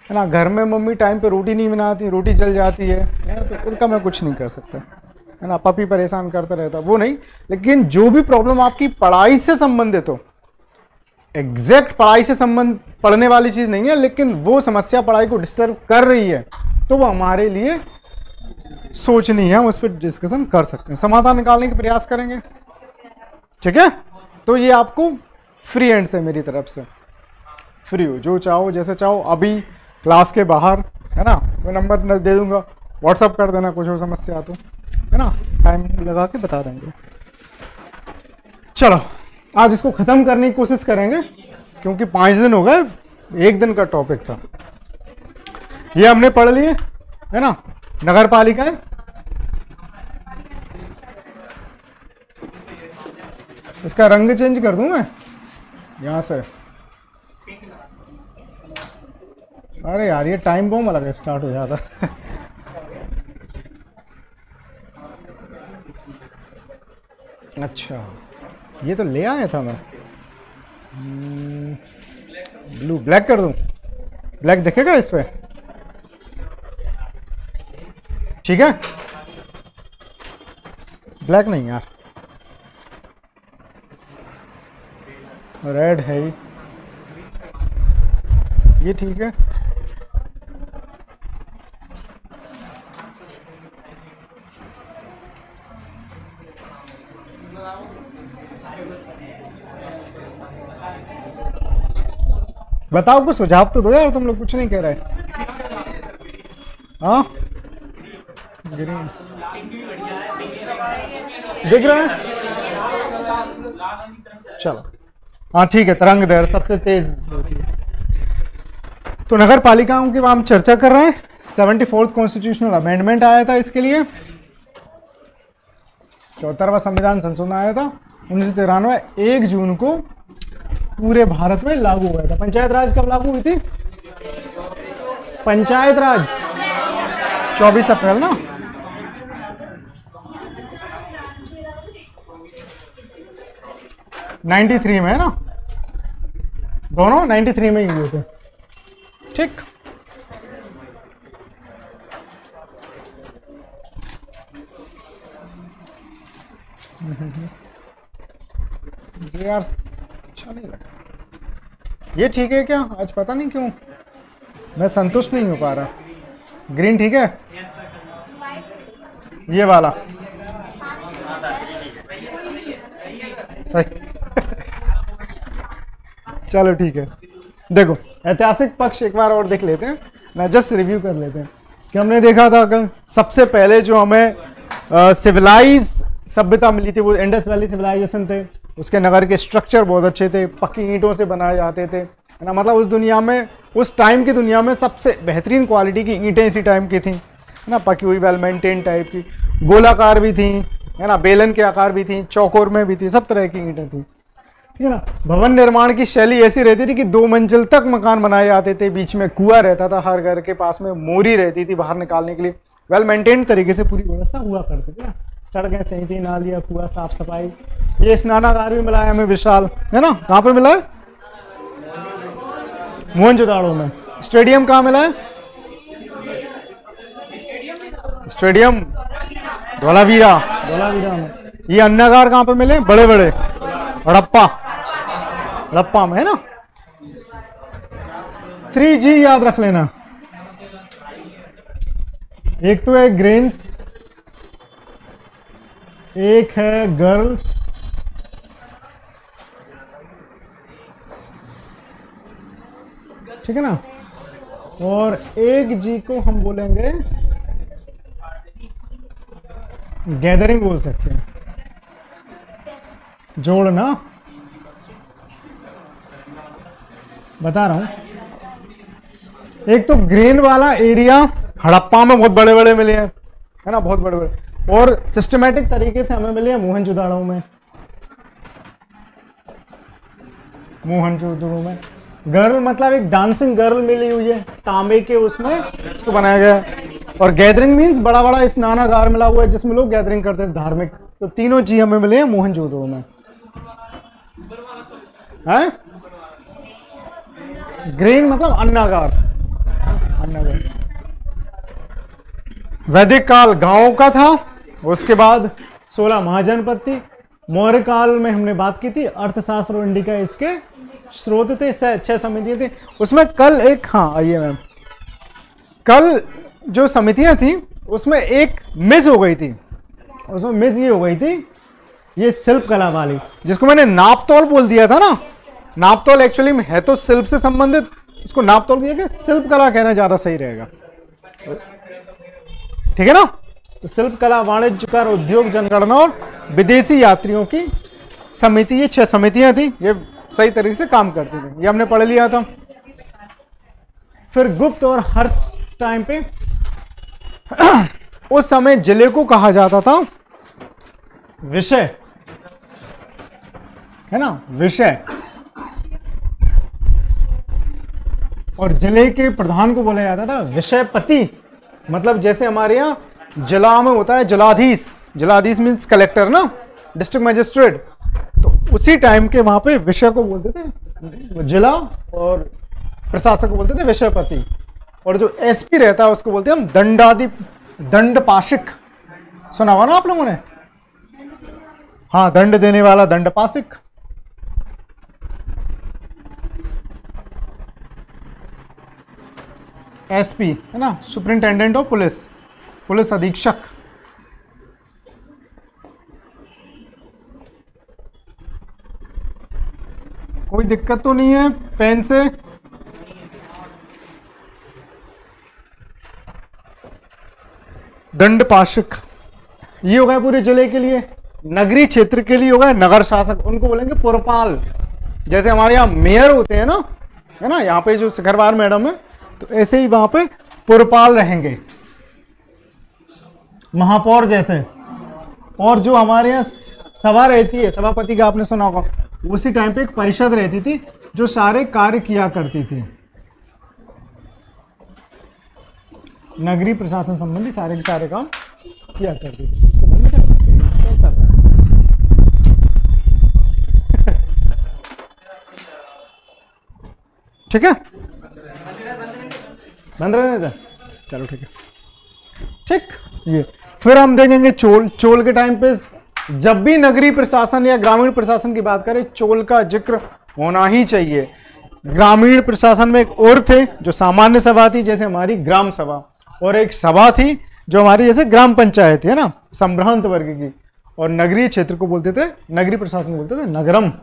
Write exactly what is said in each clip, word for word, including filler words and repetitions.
है ना। घर में मम्मी टाइम पे रोटी नहीं बनाती, रोटी जल जाती है, है ना, तो उनका मैं कुछ नहीं कर सकता, है ना। पपी परेशान करता रहता, वो नहीं। लेकिन जो भी प्रॉब्लम आपकी पढ़ाई से संबंधित हो, एग्जैक्ट पढ़ाई से संबंध पढ़ने वाली चीज नहीं है, लेकिन वो समस्या पढ़ाई को डिस्टर्ब कर रही है, तो वो हमारे लिए सोचनी है, हम उस पर डिस्कशन कर सकते हैं, समाधान निकालने के प्रयास करेंगे। ठीक है, तो ये आपको फ्री हैंड से मेरी तरफ से, फ्री हो, जो चाहो जैसे चाहो। अभी क्लास के बाहर, है ना, मैं नंबर दे दूंगा, व्हाट्सअप कर देना, कुछ हो समस्या तो, है ना, टाइम लगा के बता देंगे। चलो आज इसको खत्म करने की कोशिश करेंगे, क्योंकि पांच दिन हो गए, एक दिन का टॉपिक था। ये हमने पढ़ लिए, है ना, नगर पालिका है। इसका रंग चेंज कर दूं मैं यहां से। अरे यार ये टाइम बॉम्ब अलग स्टार्ट हो जाता। अच्छा ये तो ले आया था मैं। ब्लू ब्लैक कर दूं, ब्लैक दिखेगा इस पे, ठीक है। ब्लैक नहीं यार, रेड है ही, ये ठीक है। बताओ कुछ सुझाव तो दो यार, तुम लोग कुछ नहीं कह रहे। हाँ ग्रीन दिख रहा है, चलो हाँ ठीक है। तरंग दैर्घ्य सबसे तेज होती है। तो नगर पालिकाओं की हम चर्चा कर रहे हैं। सेवेंटी फोर्थ कॉन्स्टिट्यूशनल अमेंडमेंट आया था इसके लिए, चौहत्तरवां संविधान संशोधन आया था उन्नीस सौ तिरानवे, एक जून को पूरे भारत में लागू हुआ था। पंचायत राज कब लागू हुई थी? पंचायत राज चौबीस अप्रैल ना, तिरानवे में है ना, दोनों तिरानवे में ही हुए थे। ठीक, ये यार अच्छा नहीं लगा, ये ठीक है क्या? आज पता नहीं क्यों मैं संतुष्ट नहीं हो पा रहा। ग्रीन ठीक है, ये वाला सही। चलो ठीक है। देखो ऐतिहासिक पक्ष एक बार और देख लेते हैं ना, जस्ट रिव्यू कर लेते हैं कि हमने देखा था कि सबसे पहले जो हमें सिविलाइज सभ्यता मिली थी वो इंडस वैली सिविलाइजेशन थे। उसके नगर के स्ट्रक्चर बहुत अच्छे थे, पक्की ईंटों से बनाए जाते थे, है ना। मतलब उस दुनिया में, उस टाइम की दुनिया में सबसे बेहतरीन क्वालिटी की ईंटें इसी टाइम की थी, है ना, पकी हुई वेल मेंटेन टाइप की, गोलाकार भी थी, है ना, बेलन के आकार भी थी, चौकोर में भी थी, सब तरह की ईंटें थी, ठीक है ना। भवन निर्माण की शैली ऐसी रहती थी कि दो मंजिल तक मकान बनाए जाते थे, बीच में कुआं रहता था, हर घर के पास में मोरी रहती थी बाहर निकालने के लिए, वेल मेंटेन तरीके से पूरी व्यवस्था हुआ करती थी ना। सड़कें सही थी, नालियाँ, कुआं, साफ सफाई। ये स्नानागार भी मिला है हमें विशाल, है ना। कहाँ पे मिला है? मोहनजोदाड़ो में। स्टेडियम कहाँ मिला है? स्टेडियम धोलावीरा, धोलावीरा में। ये अन्नागार कहाँ पे मिले? बड़े बड़े हड़प्पा, हड़प्पा में, है ना। थ्री जी याद रख लेना, एक तो है ग्रेन्स, एक है गर्ल, ठीक है ना, और एक जी को हम बोलेंगे गैदरिंग बोल सकते हैं, जोड़ना। बता रहा हूं, एक तो ग्रेन वाला एरिया हड़प्पा में बहुत बड़े बड़े मिले हैं, है ना, बहुत बड़े बड़े, और सिस्टमेटिक तरीके से हमें मिले हैं मोहनजोदाड़ो में। मोहनजोदाड़ो में गर्ल मतलब एक डांसिंग गर्ल मिली हुई है, तांबे के उसमें इसको बनाया गया है। और गैदरिंग मीन्स बड़ा बड़ा स्नानागार मिला हुआ है जिसमें लोग गैदरिंग करते हैं धार्मिक। तो तीनों जी हमें मिले हैं मोहनजोदाड़ो में, है। ग्रेन मतलब अन्नागार, वैदिक काल गांवों का था, उसके बाद सोलह महाजनपद थी। मौर्य काल में हमने बात की थी अर्थशास्त्र और इंडिका इसके स्रोत थे, छह समितियां थी उसमें। कल एक, हाँ आइए मैम, कल जो समितियां थी उसमें एक मिस हो गई थी। उसमें मिस ये हो गई थी, ये शिल्प कला वाली, जिसको मैंने नापतोल बोल दिया था ना। नापतोल एक्चुअली में है तो शिल्प से संबंधित, उसको नापतोल की जगह शिल्प कला कहना ज्यादा सही रहेगा, ठीक है ना। तो शिल्प कला, वाणिज्य कर, उद्योग, जनगणना और विदेशी यात्रियों की समिति, ये छह समितियां थी, ये सही तरीके से काम करती थी, ये हमने पढ़ लिया था। फिर गुप्त और हर्ष टाइम पे उस समय जिले को कहा जाता था विषय, है ना, विषय। और जिले के प्रधान को बोला जाता था विषयपति। मतलब जैसे हमारे यहाँ जिला में होता है जिलाधीश, जिलाधीश मीन्स कलेक्टर ना, डिस्ट्रिक्ट मजिस्ट्रेट। तो उसी टाइम के वहां पे विषय को बोलते थे जिला, और प्रशासक को बोलते थे विषयपति। और जो एसपी रहता है उसको बोलते हैं हम दंडाधि दंडपाशिक। सुना हुआ ना आप लोगों ने, हाँ, दंड देने वाला दंडपाशिक। एसपी है ना, सुपरिंटेंडेंट ऑफ पुलिस, पुलिस अधीक्षक। कोई दिक्कत तो नहीं है पेन से? दंडपाशिक ये हो गया पूरे जिले के लिए। नगरीय क्षेत्र के लिए हो गया नगर शासक, उनको बोलेंगे पुरपाल। जैसे हमारे यहाँ मेयर होते हैं ना, है ना, यहाँ पे जो शिखरवार मैडम है, तो ऐसे ही वहां पे पुरपाल रहेंगे, महापौर जैसे। और जो हमारे यहाँ सभा रहती है, सभापति का आपने सुना होगा, उसी टाइम पे एक परिषद रहती थी जो सारे कार्य किया करती थी, नगरीय प्रशासन संबंधी सारे के सारे काम किया करती थी। ठीक है, बंद रहने दे, चलो ठीक है, ठीक। ये फिर हम देखेंगे चोल। चोल के टाइम पे जब भी नगरीय प्रशासन या ग्रामीण प्रशासन की बात करें, चोल का जिक्र होना ही चाहिए। ग्रामीण प्रशासन में एक और थे जो सामान्य सभा थी, जैसे हमारी ग्राम सभा, और एक सभा थी जो हमारी जैसे ग्राम पंचायत है ना, संभ्रांत वर्ग की। और नगरीय क्षेत्र को बोलते थे, नगरीय प्रशासन को बोलते थे नगरम।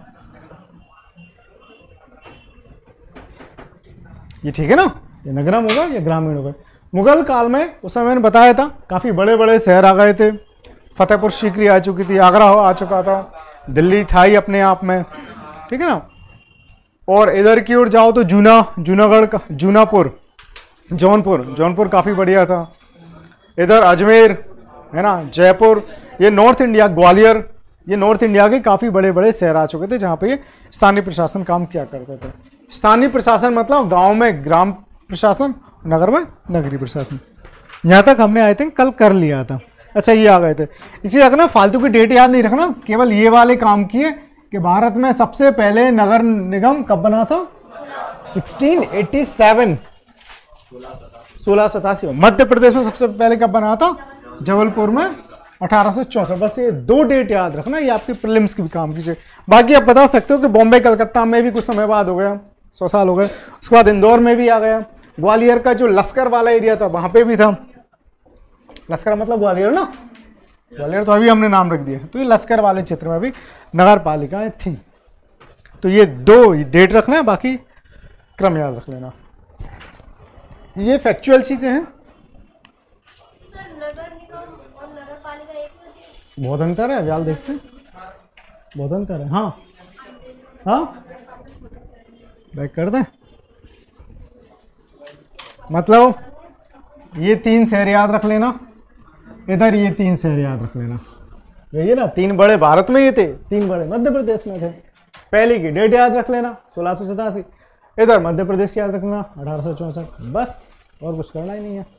ये ठीक है ना, ये नगरम होगा, ये ग्रामीण होगा। मुगल काल में उस समय मैंने बताया था काफी बड़े बड़े शहर आ गए थे। फतेहपुर सीकरी आ चुकी थी, आगरा आ चुका था, दिल्ली था ही अपने आप में, ठीक है ना। और इधर की ओर जाओ तो जूना, जूनागढ़ का, जूनापुर, जौनपुर, जौनपुर काफी बढ़िया था। इधर अजमेर है ना, जयपुर, ये नॉर्थ इंडिया, ग्वालियर, ये नॉर्थ इंडिया के काफी बड़े बड़े शहर आ चुके थे जहाँ पे ये स्थानीय प्रशासन काम किया करते थे। स्थानीय प्रशासन मतलब गांव में ग्राम प्रशासन, नगर में नगरीय प्रशासन। यहाँ तक हमने आई थिंक कल कर लिया था। अच्छा, ये आ गए थे। एक चीज रखना, फालतू की डेट याद नहीं रखना, केवल ये वाले काम किए कि भारत में सबसे पहले नगर निगम कब बना था, सोलह सौ सत्तासी, सोलह सौ सतासी। मध्य प्रदेश में सबसे पहले कब बना था, जबलपुर में अठारह सौ चौसठ। बस ये दो डेट याद रखना, ये आपकी प्रीलिम्स की भी काम कीजिए। बाकी आप बता सकते हो कि बॉम्बे कलकत्ता में भी कुछ समय बाद हो गया, सौ साल हो गए। उसके बाद इंदौर में भी आ गया। ग्वालियर का जो लश्कर वाला एरिया था वहां पे भी था। लश्कर मतलब ग्वालियर ना, ग्वालियर तो अभी हमने नाम रख दिया। तो ये लश्कर वाले क्षेत्र में भी नगर पालिकाएं थी। तो ये दो डेट रखना है, बाकी क्रम याद रख लेना। ये फैक्चुअल चीजें हैं। सर, नगर निगम और नगर पालिका एक ही होती है? बहुत अंतर है, व्याल देखते हैं, बहुत अंतर है। हाँ हाँ, बैक कर दें। मतलब ये तीन शहर याद रख लेना, इधर ये तीन शहर याद रख लेना। ये ना तीन बड़े भारत में ये थे, तीन बड़े मध्य प्रदेश में थे। पहले की डेट याद रख लेना, सोलह सौ सतासी। इधर मध्य प्रदेश की याद रखना, अठारह सौ चौसठ। बस, और कुछ करना ही नहीं है।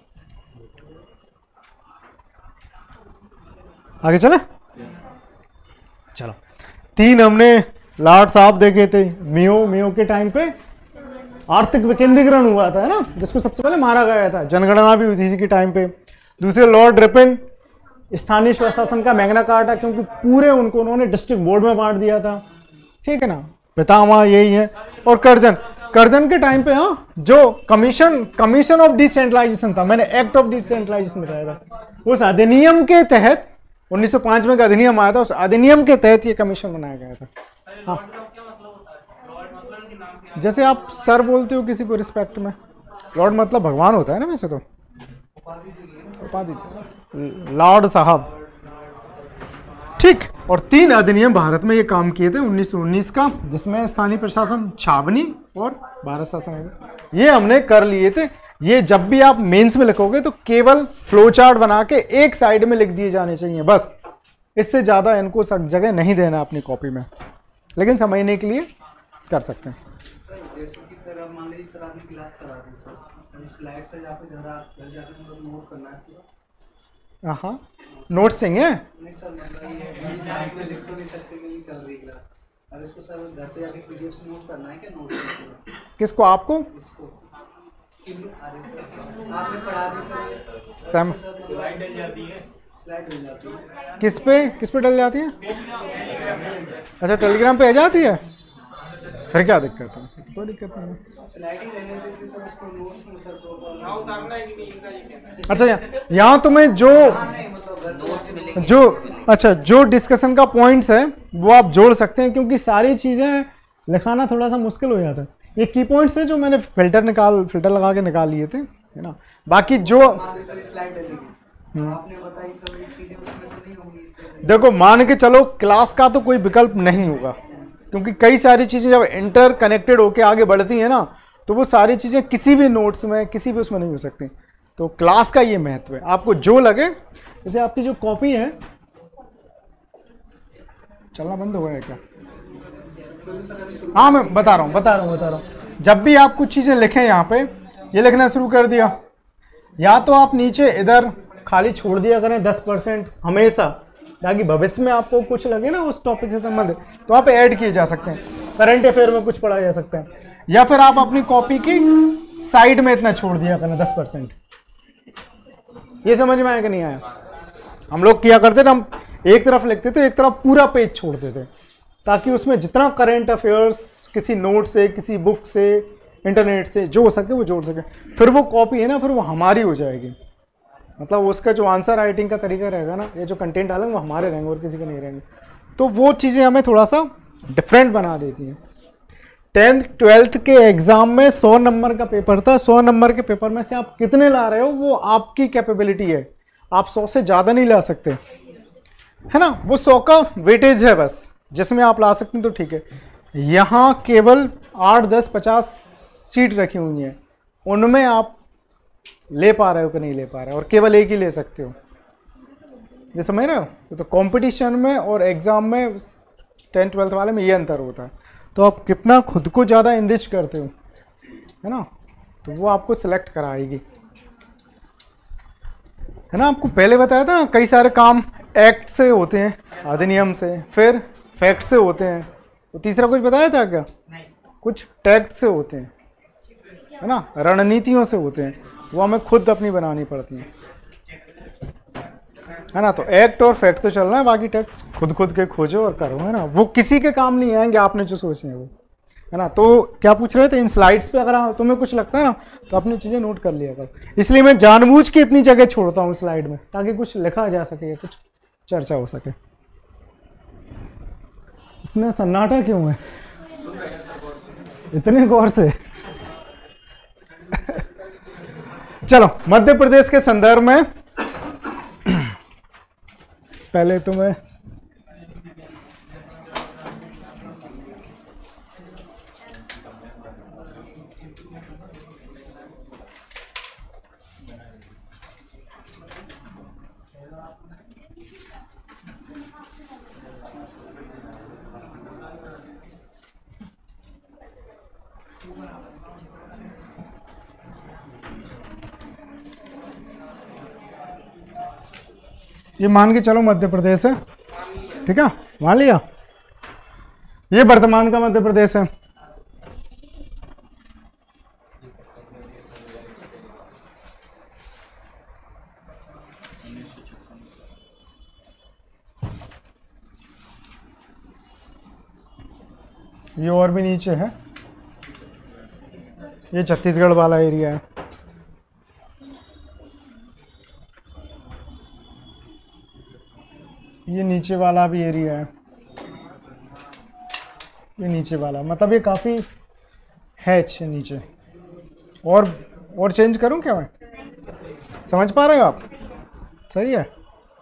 आगे चले, चलो। तीन हमने लॉर्ड साहब देखे थे। मियो, मियो के टाइम पे आर्थिक विकेंद्रीकरण हुआ था, है ना, जिसको सबसे पहले मारा गया था। जनगणना भी हुई थी इसी के टाइम पे। दूसरे लॉर्ड रिपन, स्थानीय स्वशासन का मैग्ना कार्टा, क्योंकि पूरे उनको उन्होंने डिस्ट्रिक्ट बोर्ड में बांट दिया था, ठीक है ना। पितामह यही है। और कर्जन, कर्जन के टाइम पे हाँ जो कमीशन कमीशन ऑफ डिसेंट्रलाइजेशन था, मैंने एक्ट ऑफ डिसेंट्रलाइजेशन बताया था, उस अधिनियम के तहत उन्नीस सौ पाँच में का अधिनियम आया था, उस अधिनियम के तहत ये कमीशन बनाया गया था। हाँ, जैसे आप सर बोलते हो किसी को रिस्पेक्ट में, लॉर्ड मतलब भगवान होता है ना वैसे तो, उपाधि, लॉर्ड साहब, ठीक। और तीन अधिनियम भारत में ये काम किए थे उन्नीस सौ उन्नीस का, जिसमें स्थानीय प्रशासन, छावनी और भारत शासन, ये हमने कर लिए थे। ये जब भी आप मेंस में लिखोगे तो केवल फ्लो चार्ट बना के एक साइड में लिख दिए जाने चाहिए बस, इससे ज्यादा इनको सब जगह नहीं देना अपनी कॉपी में, लेकिन समझने के लिए कर सकते हैं। सर जैसे कि सर अब मान लीजिए सर आपने क्लास करा दी सर, स्लाइड से जाके घर आप घर जाके मतलब नोट करना है पूरा। हाँ, नोट्स चाहिए। नहीं सर मतलब ये साइड में लिख तो नहीं सकते क्योंकि चल रही क्लास, अब इसको सर घर पे जाके पीडीएफ से नोट करना है क्या, नोट करना किसको? आपको? इसको आपने पढ़ा दी सर, सम स्लाइड डल जाती है, स्लाइड डल जाती है किस पे किस पे डल जाती है? अच्छा, टेलीग्राम पे आ जाती है, फिर क्या दिक्कत है? कोई दिक्कत नहीं है, स्लाइड ही रहने देते सर, उसको नोट्स में सर तो अच्छा यहाँ तुम्हें जो जो अच्छा जो डिस्कशन का पॉइंट्स है वो आप जोड़ सकते हैं, क्योंकि सारी चीजें लिखाना थोड़ा सा मुश्किल हो जाता है। ये की पॉइंट्स है जो मैंने फिल्टर निकाल फिल्टर लगा के निकाल लिए थे, है ना। बाकी जो स्लाइड डलेगी आपने बताई सब ये चीजें उसमें तो नहीं होंगी सर। देखो, मान के चलो क्लास का तो कोई विकल्प नहीं होगा, क्योंकि कई सारी चीजें जब इंटर कनेक्टेड होके आगे बढ़ती हैं ना, तो वो सारी चीजें किसी भी नोट्स में किसी भी उसमें नहीं हो सकती। तो क्लास का ये महत्व है, आपको जो लगे। जैसे आपकी जो कॉपी है, चलना बंद हो गया है क्या? हाँ, मैं बता रहा हूँ बता रहा हूँ बता रहा हूँ जब भी आप कुछ चीजें लिखें, यहाँ पे ये लिखना शुरू कर दिया, या तो आप नीचे इधर खाली छोड़ दिया करें दस परसेंट हमेशा, ताकि भविष्य में आपको कुछ लगे ना उस टॉपिक से संबंधित, तो आप ऐड किए जा सकते हैं। करंट अफेयर में कुछ पढ़ा जा सकता है, या फिर आप अपनी कॉपी की साइड में इतना छोड़ दिया करना दस परसेंट। ये समझ में आया कि नहीं आया? हम लोग किया करते थे, हम एक तरफ लिखते थे, एक तरफ पूरा पेज छोड़ते थे, ताकि उसमें जितना करंट अफेयर्स किसी नोट से, किसी बुक से, इंटरनेट से जो हो सके वो जोड़ सके। फिर वो कॉपी है ना, फिर वो हमारी हो जाएगी, मतलब उसका जो आंसर राइटिंग का तरीका रहेगा ना, ये जो कंटेंट डालेंगे वो हमारे रहेंगे और किसी के नहीं रहेंगे। तो वो चीज़ें हमें थोड़ा सा डिफरेंट बना देती हैं। टेंथ ट्वेल्थ के एग्जाम में सौ नंबर का पेपर था, सौ नंबर के पेपर में से आप कितने ला रहे हो वो आपकी कैपेबिलिटी है, आप सौ से ज़्यादा नहीं ला सकते, है ना। वो सौ का वेटेज है बस, जिसमें आप ला सकते हैं तो ठीक है। यहाँ केवल आठ दस पचास सीट रखी हुई हैं, उनमें आप ले पा रहे हो कि नहीं ले पा रहे हो, और केवल एक ही ले सकते हो। ये समझ रहे हो? तो कंपटीशन में और एग्जाम में टेंथ ट्वेल्थ वाले में ये अंतर होता है। तो आप कितना खुद को ज़्यादा इनरिच करते हो, है ना, तो वो आपको सिलेक्ट कराएगी, है ना। आपको पहले बताया था ना, कई सारे काम एक्ट से होते हैं, अधिनियम से, फिर फैक्ट से होते हैं, तो तीसरा कुछ बताया था क्या? नहीं। कुछ टैक्ट से होते हैं, है ना, रणनीतियों से होते हैं, वो हमें खुद अपनी बनानी पड़ती हैं, है ना। तो एक्ट और फैक्ट तो चल रहा है, बाकी टैक्ट खुद खुद के खोजो और करो, है ना। वो किसी के काम नहीं आएंगे, आपने जो सोचे हैं वो, है ना। तो क्या पूछ रहे थे इन स्लाइड्स पे? अगर तुम्हें कुछ लगता है ना तो अपनी चीज़ें नोट कर लिया करो। इसलिए मैं जानबूझ के इतनी जगह छोड़ता हूँ स्लाइड में, ताकि कुछ लिखा जा सके या कुछ चर्चा हो सके। इतना सन्नाटा क्यों है? इतने गौर से चलो, मध्य प्रदेश के संदर्भ में पहले तो मैं ये मान के चलो मध्य प्रदेश है, ठीक है, मान लिया। ये वर्तमान का मध्य प्रदेश है, ये और भी नीचे है, ये छत्तीसगढ़ वाला एरिया है। ये नीचे वाला भी एरिया है, ये नीचे वाला, मतलब ये काफ़ी है अच्छे नीचे। और और चेंज करूं क्या मैं? समझ पा रहे हो आप? सही है।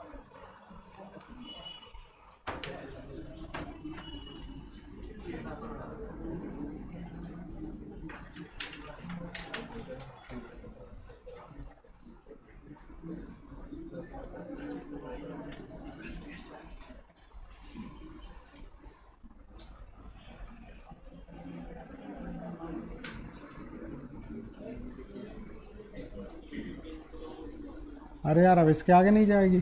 अरे यार अब इसके आगे नहीं जाएगी।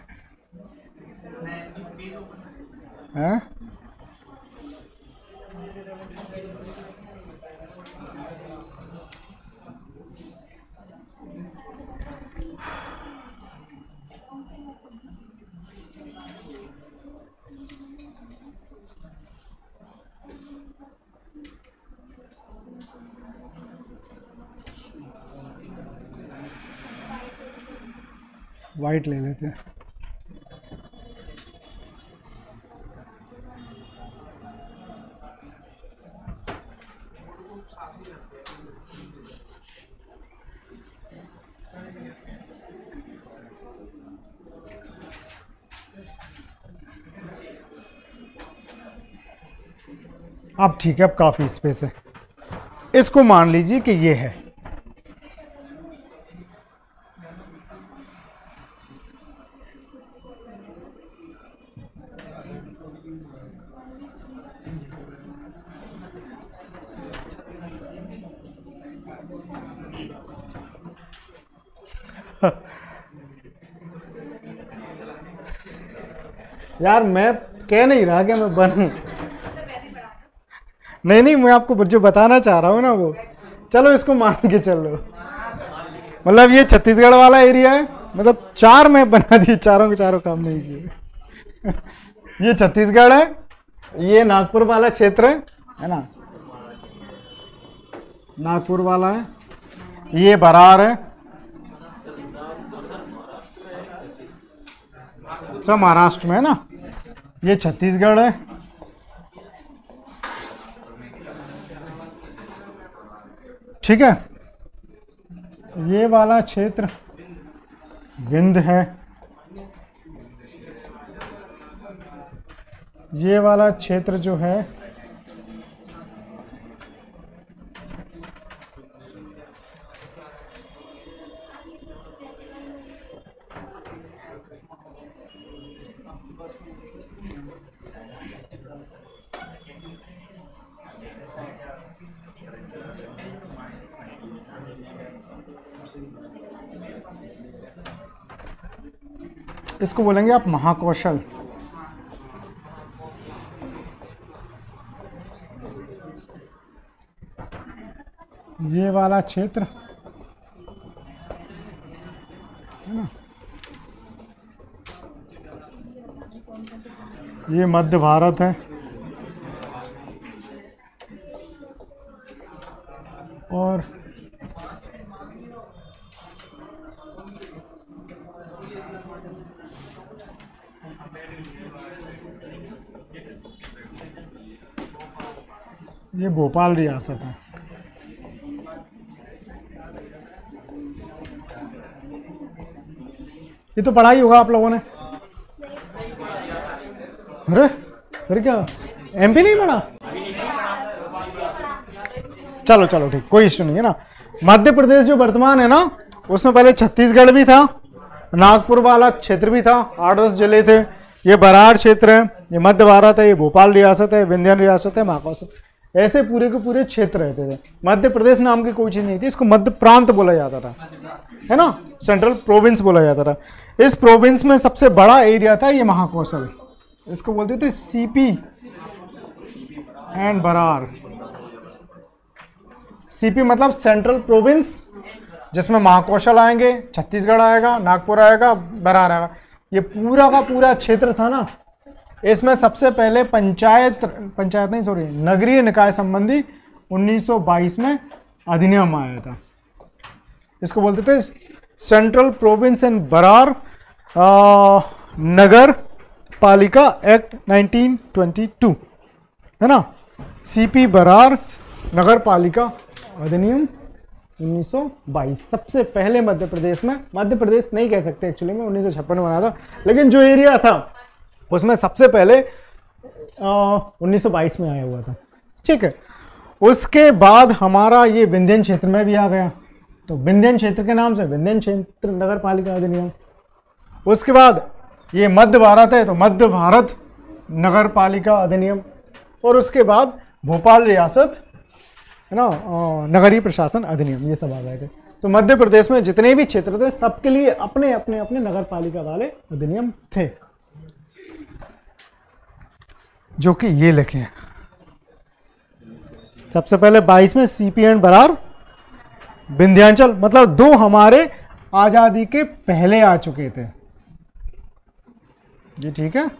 हैं? वाइट ले लेते हैं। अब ठीक है, अब काफ़ी स्पेस है। इसको मान लीजिए कि ये है, यार मैं कह नहीं रहा कि मैं बनूं, नहीं नहीं, मैं आपको जो बताना चाह रहा हूँ ना वो, चलो इसको मान के चलो। मतलब ये छत्तीसगढ़ वाला एरिया है, मतलब चार मैं बना दिए, चारों के चारों काम नहीं किए। ये छत्तीसगढ़ है, ये नागपुर वाला क्षेत्र है है ना, नागपुर वाला है, ये बरार है, सब महाराष्ट्र में है ना, ये छत्तीसगढ़ है, ठीक है। ये वाला क्षेत्र विंध है, ये वाला क्षेत्र जो है इसको बोलेंगे आप महाकौशल। ये वाला क्षेत्र है ना, ये मध्य भारत है, और ये भोपाल रियासत है। ये तो पढ़ा ही होगा आप लोगों ने। अरे फिर क्या, एमपी नहीं पढ़ा? चलो चलो ठीक, कोई इश्यू नहीं है ना। मध्य प्रदेश जो वर्तमान है ना, उसमें पहले छत्तीसगढ़ भी था, नागपुर वाला क्षेत्र भी था, आठ दस जिले थे, ये बरार क्षेत्र है, ये मध्य भारत है, ये भोपाल रियासत है, विंध्याचल रियासत है, महाकौशल, ऐसे पूरे के पूरे क्षेत्र रहते थे। मध्य प्रदेश नाम की कोई चीज नहीं थी, इसको मध्य प्रांत बोला जाता था, है ना, सेंट्रल प्रोविंस बोला जाता था। इस प्रोविंस में सबसे बड़ा एरिया था ये महाकौशल, इसको बोलते थे सीपी एंड बरार। सीपी मतलब सेंट्रल प्रोविंस, जिसमें महाकौशल आएंगे, छत्तीसगढ़ आएगा, नागपुर आएगा, बरार आएगा। ये पूरा का पूरा क्षेत्र था ना, इसमें सबसे पहले पंचायत पंचायत नहीं सॉरी नगरीय निकाय संबंधी उन्नीस सौ बाईस में अधिनियम आया था। इसको बोलते थे सेंट्रल प्रोविंस एंड बरार नगर पालिका एक्ट नाइनटीन ट्वेंटी टू, है ना। सीपी बरार नगर पालिका अधिनियम उन्नीस सौ बाईस सबसे पहले मध्य प्रदेश में, मध्य प्रदेश नहीं कह सकते एक्चुअली में, उन्नीस सौ छप्पन में बना था, लेकिन जो एरिया था उसमें सबसे पहले उन्नीस सौ बाईस में आया हुआ था। ठीक है, उसके बाद हमारा ये विंध्यन क्षेत्र में भी आ गया, तो विंध्यन क्षेत्र के नाम से विंध्यन क्षेत्र नगर पालिका अधिनियम। उसके बाद ये मध्य भारत है तो मध्य भारत नगर पालिका अधिनियम, और उसके बाद भोपाल रियासत, है ना, नगरीय प्रशासन अधिनियम, ये सब आ गए थे। तो मध्य प्रदेश में जितने भी क्षेत्र थे सबके लिए अपने अपने अपने नगर पालिका वाले अधिनियम थे, जो कि ये लिखे हैं। सबसे पहले बाईस में सीपी एंड बरार विंध्याचल, मतलब दो हमारे आजादी के पहले आ चुके थे, ये ठीक है।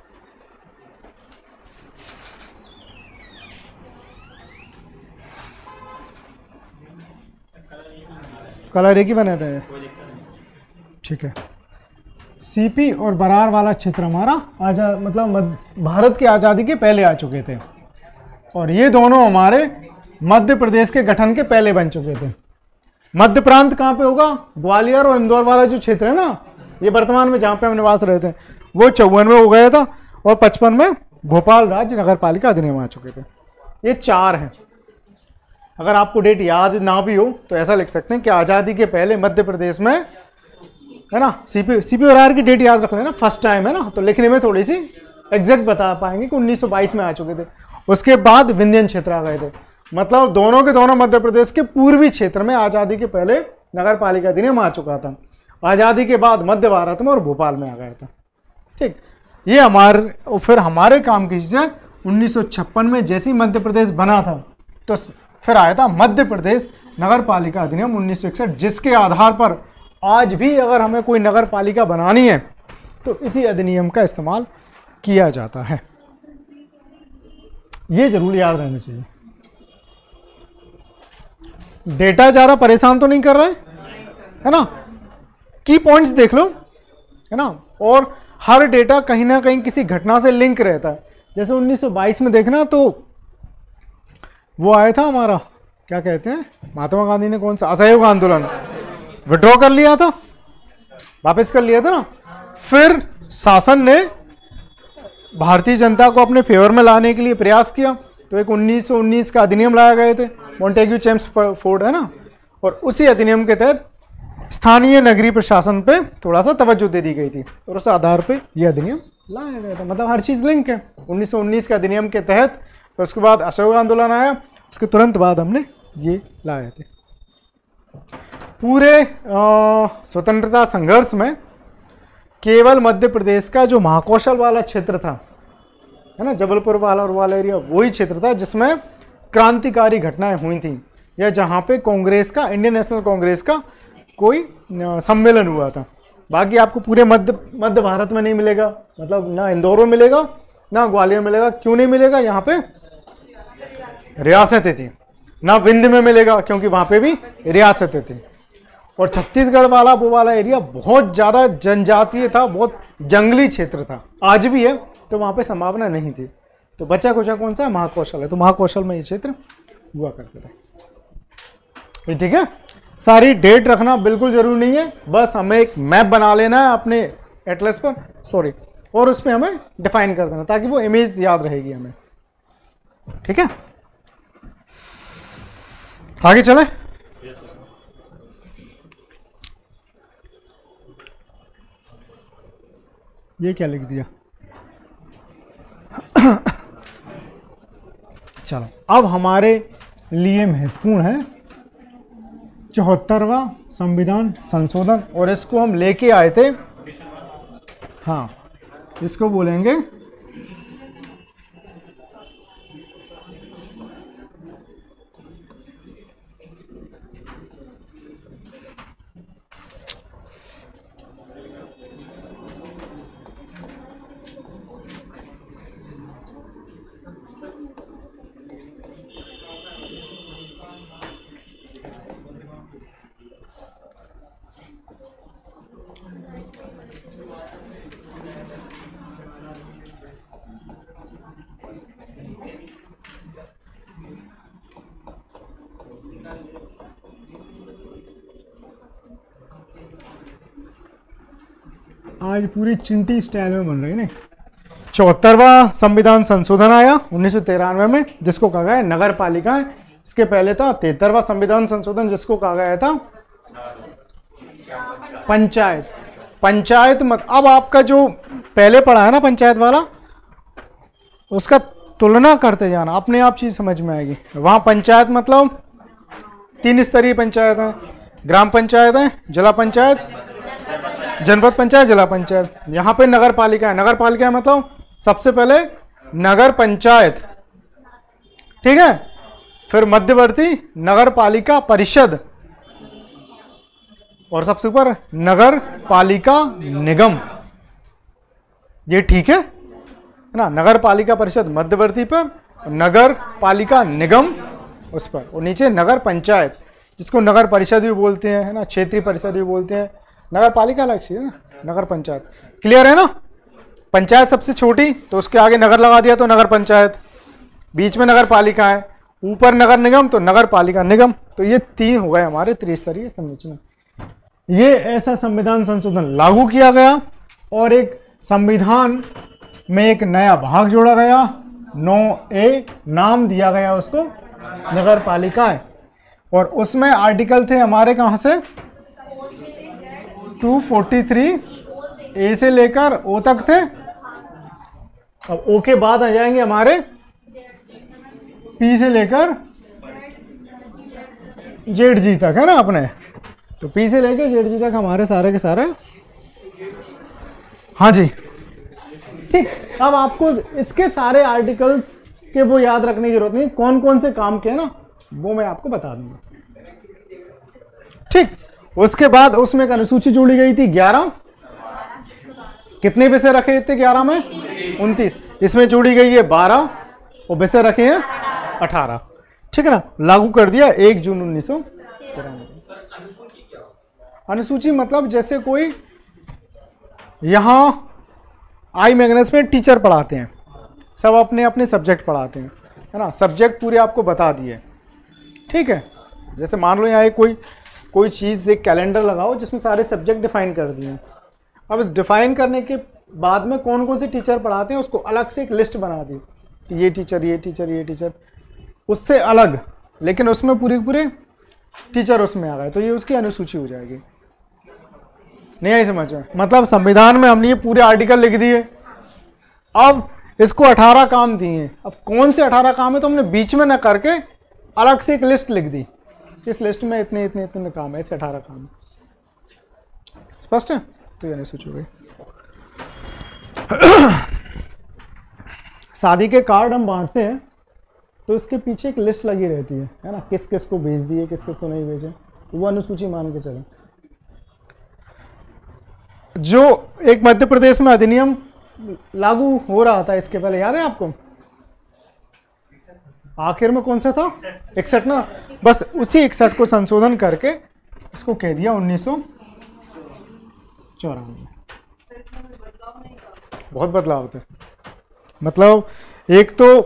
कलर एक ही बने थे, ठीक है। सीपी और बरार वाला क्षेत्र हमारा आजाद मतलब भारत की आज़ादी के पहले आ चुके थे, और ये दोनों हमारे मध्य प्रदेश के गठन के पहले बन चुके थे। मध्य प्रांत कहाँ पे होगा? ग्वालियर और इंदौर वाला जो क्षेत्र है ना, ये वर्तमान में जहाँ पे हम निवास रहे थे, वो चौवन में हो गया था, और पचपन में भोपाल राज्य नगर पालिका अधिनियम आ चुके थे। ये चार हैं। अगर आपको डेट याद ना भी हो तो ऐसा लिख सकते हैं कि आज़ादी के पहले मध्य प्रदेश में, है ना, सीपी सीपी बरार की डेट याद रख लेना, फर्स्ट टाइम है ना, तो लिखने में थोड़ी सी एग्जैक्ट बता पाएंगे कि उन्नीस सौ बाईस में आ चुके थे। उसके बाद विंध्यन क्षेत्र आ गए थे, मतलब दोनों के दोनों मध्य प्रदेश के पूर्वी क्षेत्र में आज़ादी के पहले नगर पालिका अधिनियम आ चुका था। आज़ादी के बाद मध्य भारत में और भोपाल में आ गया था। ठीक, ये हमारे फिर हमारे काम की चीज़ है। उन्नीस सौ छप्पन में जैसे ही मध्य प्रदेश बना था तो फिर आया था मध्य प्रदेश नगर पालिका अधिनियम उन्नीस सौ इकसठ, जिसके आधार पर आज भी अगर हमें कोई नगर पालिका बनानी है तो इसी अधिनियम का इस्तेमाल किया जाता है। ये जरूर याद रहना चाहिए। डेटा ज़्यादा परेशान तो नहीं कर रहा है, है ना। की पॉइंट्स देख लो, है ना, और हर डेटा कहीं ना कहीं किसी घटना से लिंक रहता है। जैसे उन्नीस सौ बाईस में देखना तो वो आया था हमारा, क्या कहते हैं, महात्मा गांधी ने कौन सा असहयोग आंदोलन विड्रॉ कर लिया था, वापस कर लिया था ना। फिर शासन ने भारतीय जनता को अपने फेवर में लाने के लिए प्रयास किया, तो एक उन्नीस सौ उन्नीस का अधिनियम लाए गए थे, मोंटेग्यू चेम्सफोर्ड, है ना, और उसी अधिनियम के तहत स्थानीय नगरीय प्रशासन पे थोड़ा सा तवज्जो दे दी गई थी, और उस आधार पे ये अधिनियम लाया गया था। मतलब हर चीज़ लिंक है। उन्नीस सौ उन्नीस के अधिनियम के तहत, तो उसके बाद असहयोग आंदोलन आया, उसके तुरंत बाद हमने ये लाए थे। पूरे स्वतंत्रता संघर्ष में केवल मध्य प्रदेश का जो महाकौशल वाला क्षेत्र था, है ना, जबलपुर वाला और वाला एरिया, वही क्षेत्र था जिसमें क्रांतिकारी घटनाएं हुई थी, या जहाँ पे कांग्रेस का, इंडियन नेशनल कांग्रेस का कोई सम्मेलन हुआ था। बाकी आपको पूरे मध्य मध्य भारत में नहीं मिलेगा, मतलब ना इंदौर में मिलेगा ना ग्वालियर मिलेगा। क्यों नहीं मिलेगा? यहाँ पे रियासतें थी। ना विंध्य में मिलेगा क्योंकि वहाँ पे भी रियासतें थी। और छत्तीसगढ़ वाला वो वाला एरिया बहुत ज़्यादा जनजातीय था, बहुत जंगली क्षेत्र था, आज भी है, तो वहाँ पे संभावना नहीं थी। तो बचा कुचा कौन सा है? महाकौशल है। तो महाकौशल में ये क्षेत्र हुआ करते थे। ठीक है, सारी डेट रखना बिल्कुल जरूरी नहीं है, बस हमें एक मैप बना लेना है अपने एटलस पर, सॉरी, और उस पर हमें डिफाइन कर देना ताकि वो इमेज याद रहेगी हमें। ठीक है, आगे चले। ये क्या लिख दिया? चलो, अब हमारे लिए महत्वपूर्ण है चौहत्तरवां संविधान संशोधन, और इसको हम लेके आए थे, हाँ, इसको बोलेंगे आज पूरी चिंटी स्टाइल में बन रही नहीं। चौहत्तरवां संविधान संशोधन आया उन्नीस सौ तिरानवे में, जिसको कहा गया नगर पालिकाएं। इसके पहले था तिहत्तरवां संविधान संशोधन, जिसको कहा गया था पंचायत। पंचायत मत अब आपका जो पहले पढ़ा है ना पंचायत वाला, उसका तुलना करते जाना, अपने आप चीज समझ में आएगी। वहां पंचायत मतलब तीन स्तरीय पंचायत है, ग्राम पंचायत है, जिला पंचायत, जनपद पंचायत, जिला पंचायत। यहाँ पे नगर पालिका है। नगर पालिका मतलब सबसे पहले नगर पंचायत, ठीक है, फिर मध्यवर्ती नगर पालिका परिषद, और सबसे ऊपर नगर पालिका निगम। ये ठीक है ना, नगर पालिका परिषद मध्यवर्ती पर, नगर पालिका निगम उस पर, और नीचे नगर पंचायत, जिसको नगर परिषद भी बोलते हैं, है ना, क्षेत्रीय परिषद भी बोलते हैं। नगर पालिका अलग चीज है ना, नगर पंचायत। क्लियर है ना? पंचायत सबसे छोटी, तो उसके आगे नगर लगा दिया तो नगर पंचायत, बीच में नगर पालिका है, ऊपर नगर निगम तो नगर पालिका निगम। तो ये तीन हो गए हमारे त्रिस्तरीय संरचना। ये ऐसा संविधान संशोधन लागू किया गया और एक संविधान में एक नया भाग जोड़ा गया, नौ ए, नाम दिया गया उसको नगर पालिकाएं। और उसमें आर्टिकल थे हमारे कहाँ से, दो सौ तैंतालीस ए से लेकर ओ तक थे। अब ओ के बाद आ जाएंगे हमारे पी से लेकर जेड जी तक, है ना अपने। तो पी से लेकर जेड जी तक हमारे सारे के सारे, हाँ जी ठीक। अब आपको इसके सारे आर्टिकल्स के वो याद रखने की जरूरत नहीं, कौन कौन से काम के ना वो मैं आपको बता दूंगा, ठीक। उसके बाद उसमें एक अनुसूची जोड़ी गई थी ग्यारह, कितने विषय रखे थे ग्यारह में, उनतीस। इसमें जोड़ी गई है बारह और विषय रखे हैं अठारह, ठीक है ना। लागू कर दिया एक जून उन्नीस सौ तिरानवे। अनुसूची मतलब जैसे कोई यहां आई मैग्नस में टीचर पढ़ाते हैं, सब अपने अपने सब्जेक्ट पढ़ाते हैं, है ना, सब्जेक्ट पूरे आपको बता दिए, ठीक है। जैसे मान लो यहाँ कोई कोई चीज़, एक कैलेंडर लगाओ जिसमें सारे सब्जेक्ट डिफाइन कर दिए। अब इस डिफाइन करने के बाद में कौन कौन से टीचर पढ़ाते हैं उसको अलग से एक लिस्ट बना दी, ये टीचर ये टीचर ये टीचर, उससे अलग, लेकिन उसमें पूरे पूरे टीचर उसमें आ गए, तो ये उसकी अनुसूची हो जाएगी। नहीं आई समझ में? मतलब संविधान में हमने ये पूरे आर्टिकल लिख दिए, अब इसको अठारह काम दिए। अब कौन से अठारह काम है तो हमने बीच में न करके अलग से एक लिस्ट लिख दी, इस लिस्ट में इतने इतने इतने काम है, ऐसे अठारह काम है। स्पष्ट है? तो ये अनुसूची हो गई। शादी के कार्ड हम बांटते हैं तो इसके पीछे एक लिस्ट लगी रहती है, है ना, किस किस को भेज दिए, किस किस को नहीं भेजे, वो अनुसूची मान के चलो। जो एक मध्य प्रदेश में अधिनियम लागू हो रहा था इसके पहले, याद है आपको? आखिर में कौन सा था? इकसठ ना, बस उसी इकसठ को संशोधन करके इसको कह दिया उन्नीस सौ चौरानवे। बहुत बदलाव थे। मतलब एक तो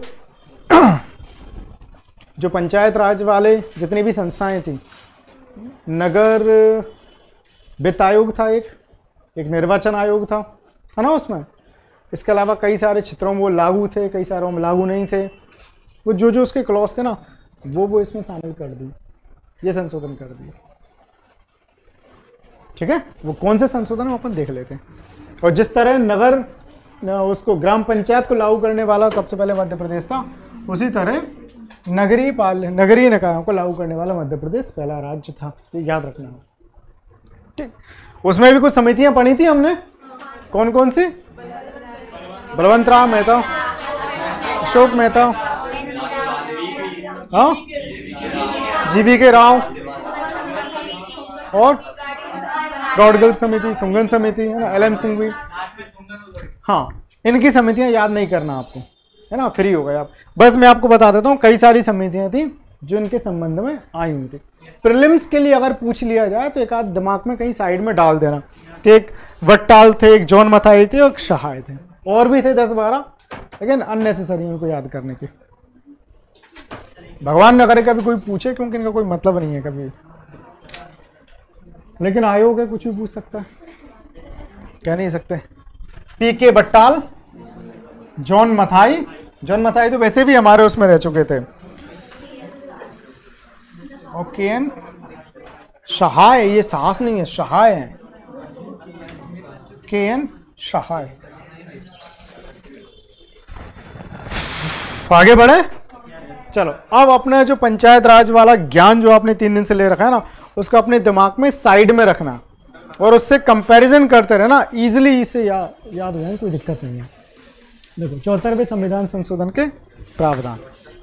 जो पंचायत राज वाले जितनी भी संस्थाएं थी, नगर वित्त आयोग था, एक एक निर्वाचन आयोग था, है ना उसमें। इसके अलावा कई सारे क्षेत्रों में वो लागू थे, कई सारों में लागू नहीं थे। वो जो जो उसके क्लॉज थे ना वो वो इसमें शामिल कर दी, ये संशोधन कर दिए, ठीक है। वो कौन से संशोधन हम अपन देख लेते हैं। और जिस तरह नगर उसको ग्राम पंचायत को लागू करने वाला सबसे पहले मध्य प्रदेश था, उसी तरह नगरीय पाल नगरीय निकायों को लागू करने वाला मध्य प्रदेश पहला राज्य था। ये याद रखना है, ठीक। उसमें भी कुछ समितियां पढ़ी थी हमने, कौन कौन सी? बलवंत राव मेहता, अशोक मेहता, हाँ, जीवी के राव, और गौड़गल समिति, सुंगन समिति, है ना, एल एम सिंह भी, हाँ। इनकी समितियां याद नहीं करना आपको, है ना, फ्री हो गए आप। बस मैं आपको बता देता हूँ, कई सारी समितियां थी जो इनके संबंध में आई हुई थी। प्रीलिम्स के लिए अगर पूछ लिया जाए तो एक आध दिमाग में कहीं साइड में डाल देना कि एक वट्टाल थे, एक जॉन मथाई थे, एक सहाय थे, और भी थे दस बारह, लेकिन अननेसेसरी उनको याद करने के। भगवान न करे कभी कोई पूछे, क्योंकि इनका कोई मतलब नहीं है कभी, लेकिन आयोग है, कुछ भी पूछ सकता है, कह नहीं सकते। P K Battal, John Mathai, John Mathai तो वैसे भी हमारे उसमें रह चुके थे। और के एन सहाय, ये साहस नहीं है, सहाय है, के एन सहाय। आगे बढ़े, चलो अब अपने जो पंचायत राज वाला ज्ञान जो आपने तीन दिन से ले रखा है ना, उसको अपने दिमाग में साइड में रखना और उससे कंपैरिजन करते रहना, इजीली इसे या, याद हो जाए, कोई दिक्कत नहीं है। देखो चौहत्तरवें संविधान संशोधन के प्रावधान,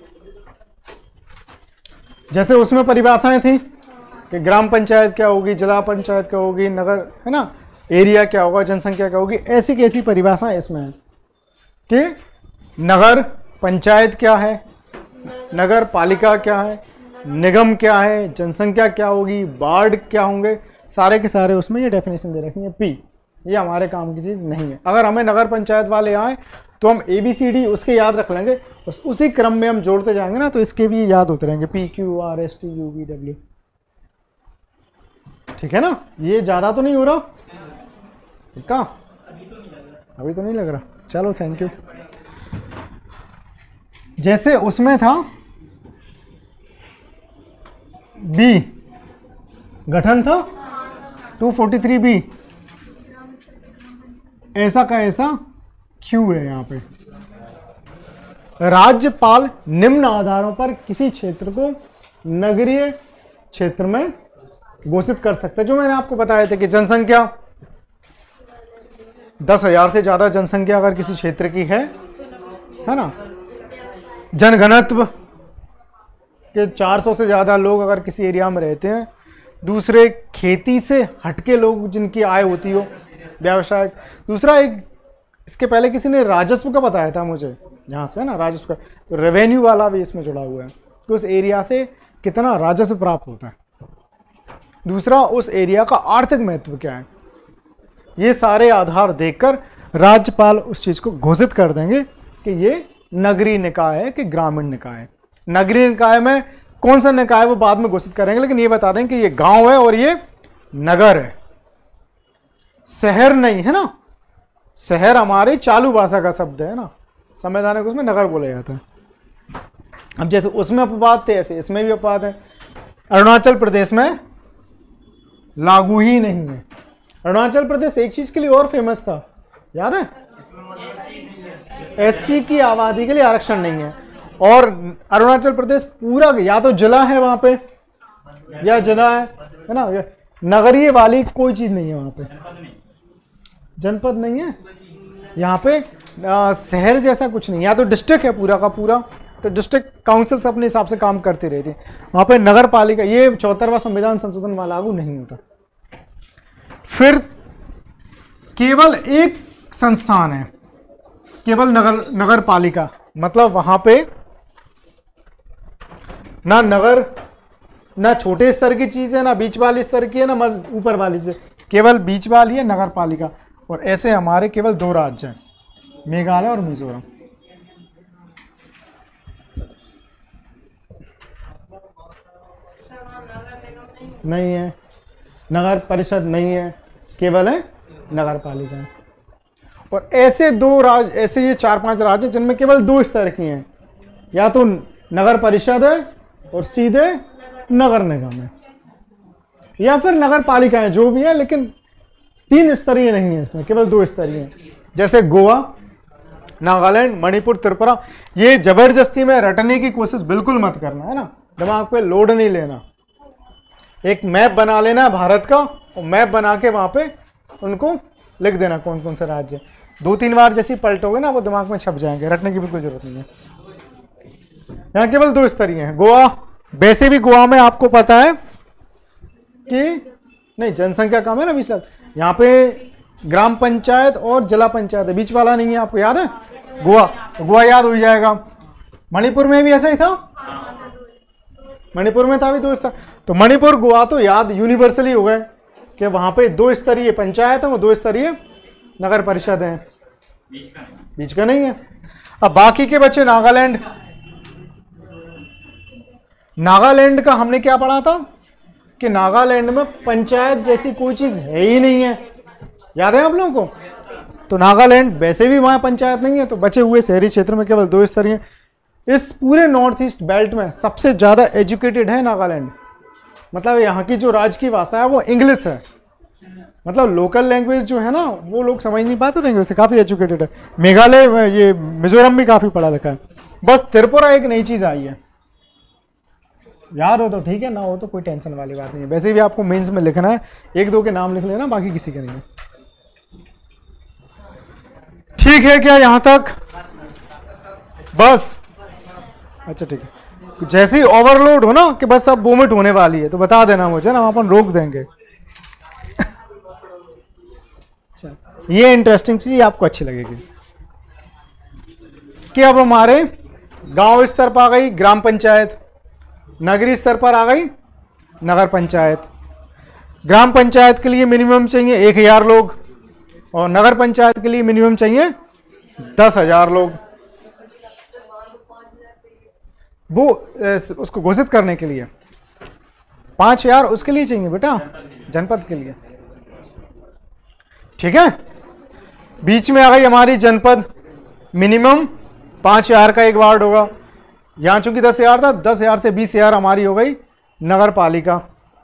जैसे उसमें परिभाषाएं थी कि ग्राम पंचायत क्या होगी, जिला पंचायत क्या होगी, नगर है ना, एरिया क्या होगा, जनसंख्या क्या होगी, ऐसी कैसी परिभाषाएं इसमें है कि नगर पंचायत क्या है, नगर पालिका क्या है, निगम क्या है, जनसंख्या क्या होगी, वार्ड क्या होंगे, सारे के सारे उसमें ये डेफिनेशन दे रखी है। पी, ये हमारे काम की चीज़ नहीं है। अगर हमें नगर पंचायत वाले आए तो हम ए बी सी डी उसके याद रख लेंगे, बस उसी क्रम में हम जोड़ते जाएंगे ना, तो इसके भी याद होते रहेंगे, P Q R S T U V W. ठीक है ना, ये ज़्यादा तो नहीं हो रहा, कहाँ अभी तो नहीं लग रहा, चलो थैंक यू। जैसे उसमें था बी, गठन था दो सौ तैंतालीस बी, ऐसा का ऐसा क्यू है यहाँ पे। राज्यपाल निम्न आधारों पर किसी क्षेत्र को नगरीय क्षेत्र में घोषित कर सकते हैं, जो मैंने आपको बताया था कि जनसंख्या दस हजार से ज्यादा जनसंख्या अगर किसी क्षेत्र की है है ना, जनघनत्व के चार सौ से ज्यादा लोग अगर किसी एरिया में रहते हैं, दूसरे खेती से हटके लोग जिनकी आय होती हो, व्यावसायिक, दूसरा एक इसके पहले किसी ने राजस्व का बताया था मुझे, यहाँ से है ना राजस्व का, तो रेवेन्यू वाला भी इसमें जुड़ा हुआ है कि उस एरिया से कितना राजस्व प्राप्त होता है। दूसरा उस एरिया का आर्थिक महत्व क्या है, ये सारे आधार देखकर राज्यपाल उस चीज को घोषित कर देंगे कि ये नगरीय निकाय है कि ग्रामीण निकाय है। नगरीय निकाय में कौन सा निकाय वो बाद में घोषित करेंगे, लेकिन ये बता दें कि ये गांव है और ये नगर है, शहर नहीं है ना। शहर हमारी चालू भाषा का शब्द है ना, संवैधानिक उसमें नगर बोला जाता है। अब जैसे उसमें अपवाद थे ऐसे इसमें भी अपवाद है। अरुणाचल प्रदेश में लागू ही नहीं है। अरुणाचल प्रदेश एक चीज के लिए और फेमस था, याद है, एससी की आबादी के लिए आरक्षण नहीं है। और अरुणाचल प्रदेश पूरा या तो जिला है वहां पे या जिला है है ना, नगरीय वाली कोई चीज नहीं है वहां पे, जनपद नहीं है यहाँ पे, आ, शहर जैसा कुछ नहीं, या तो डिस्ट्रिक्ट है पूरा का पूरा, तो डिस्ट्रिक्ट काउंसिल से अपने हिसाब से काम करती रहती है। वहां पे नगर पालिका, ये चौहत्तरवां संविधान संशोधन वाला लागू नहीं होता। फिर केवल एक संस्थान है, केवल नगर नगर पालिका, मतलब वहां पे ना नगर, ना छोटे स्तर की चीज है, ना बीच वाली स्तर की है, ना ऊपर वाली चीज, केवल बीच वाली है नगर पालिका। और ऐसे हमारे केवल दो राज्य हैं, मेघालय और मिजोरम। नहीं है, नगर परिषद नहीं है, केवल है नगर पालिका है। और ऐसे दो राज्य, ऐसे ये चार पांच राज्य जिनमें केवल दो स्तर की हैं, या तो नगर परिषद है और सीधे नगर निगम है, या फिर नगर पालिका है, जो भी है, लेकिन तीन स्तरीय नहीं है इसमें, केवल दो स्तरीय है। जैसे गोवा, नागालैंड, मणिपुर, त्रिपुरा। ये जबरदस्ती में रटने की कोशिश बिल्कुल मत करना, है ना, दिमाग पे लोड नहीं लेना। एक मैप बना लेना भारत का, और मैप बना के वहां पे उनको लिख देना कौन कौन से राज्य। दो तीन बार जैसी पलटोगे ना, वो दिमाग में छप जाएंगे, रटने की बिल्कुल जरूरत नहीं है। यहाँ केवल दो स्तरीय हैं। गोवा, वैसे भी गोवा में आपको पता है कि नहीं, जनसंख्या कम है ना, बीस लाख। यहाँ पे ग्राम पंचायत और जिला पंचायत है, बीच वाला नहीं है, आपको याद है गोवा, तो गोवा याद हो जाएगा। मणिपुर में भी ऐसा ही था, मणिपुर में था भी दो स्तर, तो मणिपुर गोवा तो याद यूनिवर्सली हो गए कि वहां पे दो स्तरीय पंचायत है और दो स्तरीय नगर परिषद है, बीच का नहीं है। अब बाकी के बच्चे, नागालैंड, नागालैंड का हमने क्या पढ़ा था कि नागालैंड में पंचायत जैसी कोई चीज है ही नहीं है, याद है आप लोगों को? तो नागालैंड वैसे भी वहाँ पंचायत नहीं है, तो बचे हुए शहरी क्षेत्र में केवल दो स्तरीय। इस पूरे नॉर्थ ईस्ट बेल्ट में सबसे ज़्यादा एजुकेटेड है नागालैंड। मतलब यहाँ की जो राज्य की भाषा है वो इंग्लिश है, मतलब लोकल लैंग्वेज जो है ना वो लोग समझ नहीं पाते, तो इंग्लिश से काफ़ी एजुकेटेड है। मेघालय, ये मिजोरम भी काफ़ी पढ़ा लिखा है। बस त्रिपुरा एक नई चीज़ आई है, याद हो तो ठीक है, ना हो तो कोई टेंशन वाली बात नहीं है। वैसे भी आपको मेंस में लिखना है, एक दो के नाम लिख लेना, बाकी किसी के नहीं है। ठीक है क्या यहाँ तक? बस अच्छा ठीक है। जैसे ही ओवरलोड हो ना कि बस अब वोमिट होने वाली है तो बता देना मुझे ना, अपन रोक देंगे। ये इंटरेस्टिंग चीज आपको अच्छी लगेगी कि अब हमारे गांव स्तर पर आ गई ग्राम पंचायत, नगरीय स्तर पर आ गई नगर पंचायत। ग्राम पंचायत के लिए मिनिमम चाहिए एक हजार लोग और नगर पंचायत के लिए मिनिमम चाहिए दस हजार लोग। वो उसको घोषित करने के लिए पांच हजार उसके लिए चाहिए बेटा, जनपद के लिए। ठीक है, बीच में आ गई हमारी जनपद, मिनिमम पांच हजार का एक वार्ड होगा। यहां चूंकि दस हजार था, दस हजार से बीस हजार हमारी हो गई नगर पालिका।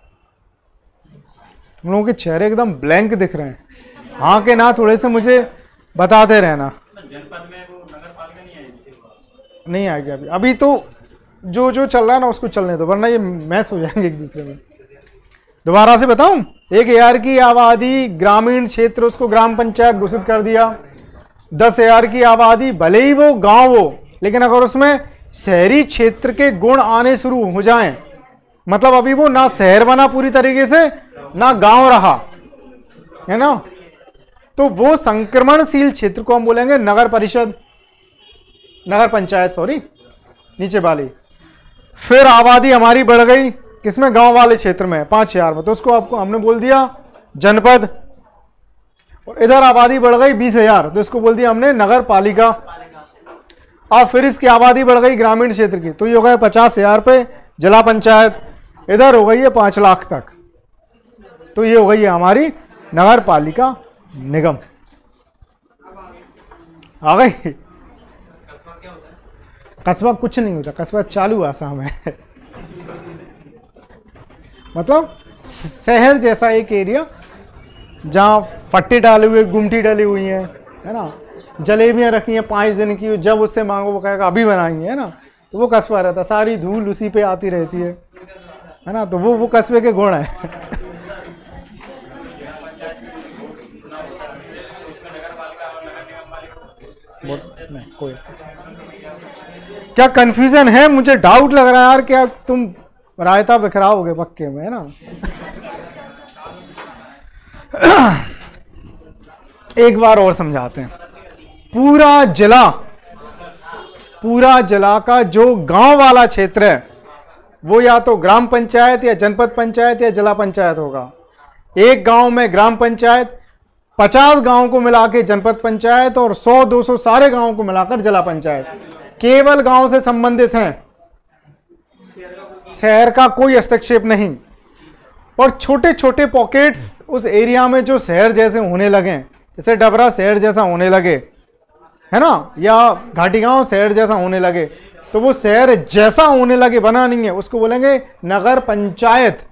तुम लोगों के चेहरे एकदम ब्लैंक दिख रहे हैं, हाँ के ना थोड़े से मुझे बताते रहना। जनपद में वो नगर पालिका नहीं आएगी, नहीं आएगी अभी अभी तो जो जो चल रहा है ना उसको चलने दो, वरना ये मैच हो जाएंगे एक दूसरे में। दोबारा से बताऊं, एक हजार की आबादी ग्रामीण क्षेत्र, उसको ग्राम पंचायत घोषित कर दिया। दस हजार की आबादी, भले ही वो गांव हो, लेकिन अगर उसमें शहरी क्षेत्र के गुण आने शुरू हो जाएं, मतलब अभी वो ना शहर बना पूरी तरीके से ना गांव रहा है ना, तो वो संक्रमणशील क्षेत्र को हम बोलेंगे नगर परिषद, नगर पंचायत सॉरी, नीचे वाली। फिर आबादी हमारी बढ़ गई किसमें? गांव वाले क्षेत्र में, पांच हजार में, तो उसको आपको हमने बोल दिया जनपद। और इधर आबादी बढ़ गई बीस हजार, तो इसको बोल दिया हमने नगर पालिका। अब फिर इसकी आबादी बढ़ गई ग्रामीण क्षेत्र की, तो ये हो गए पचास हजार पे जिला पंचायत। इधर हो गई है पांच लाख तक, तो ये हो गई है हमारी नगर पालिका निगम। आ गई? कस्बा कुछ नहीं होता, कस्बा चालू आसाम है मतलब शहर जैसा एक एरिया जहाँ फट्टे डाले हुए, गुमटी डाली हुई हैं, है ना, जलेबियाँ रखी हैं पाँच दिन की, जब उससे मांगो वो कहेगा अभी बनाएंगे, है ना, तो वो कस्बा रहता, सारी धूल उसी पे आती रहती है, है ना, तो वो वो कस्बे के गुण है नहीं कोई क्या कंफ्यूजन है? मुझे डाउट लग रहा है यार, क्या तुम रायता बिखराओगे पक्के में, है ना एक बार और समझाते हैं। पूरा जिला, पूरा जिला का जो गांव वाला क्षेत्र है वो या तो ग्राम पंचायत या जनपद पंचायत या जिला पंचायत होगा। एक गांव में ग्राम पंचायत, पचास गांव को मिला के जनपद पंचायत और सौ दो सौ सारे गांवों को मिलाकर जिला पंचायत। केवल गांव से संबंधित हैं, शहर का कोई हस्तक्षेप नहीं। और छोटे छोटे पॉकेट्स उस एरिया में जो शहर जैसे होने लगे, जैसे डबरा शहर जैसा होने लगे, है ना, या घाटी गांव शहर जैसा होने लगे, तो वो शहर जैसा होने लगे, बना नहीं है, उसको बोलेंगे नगर पंचायत।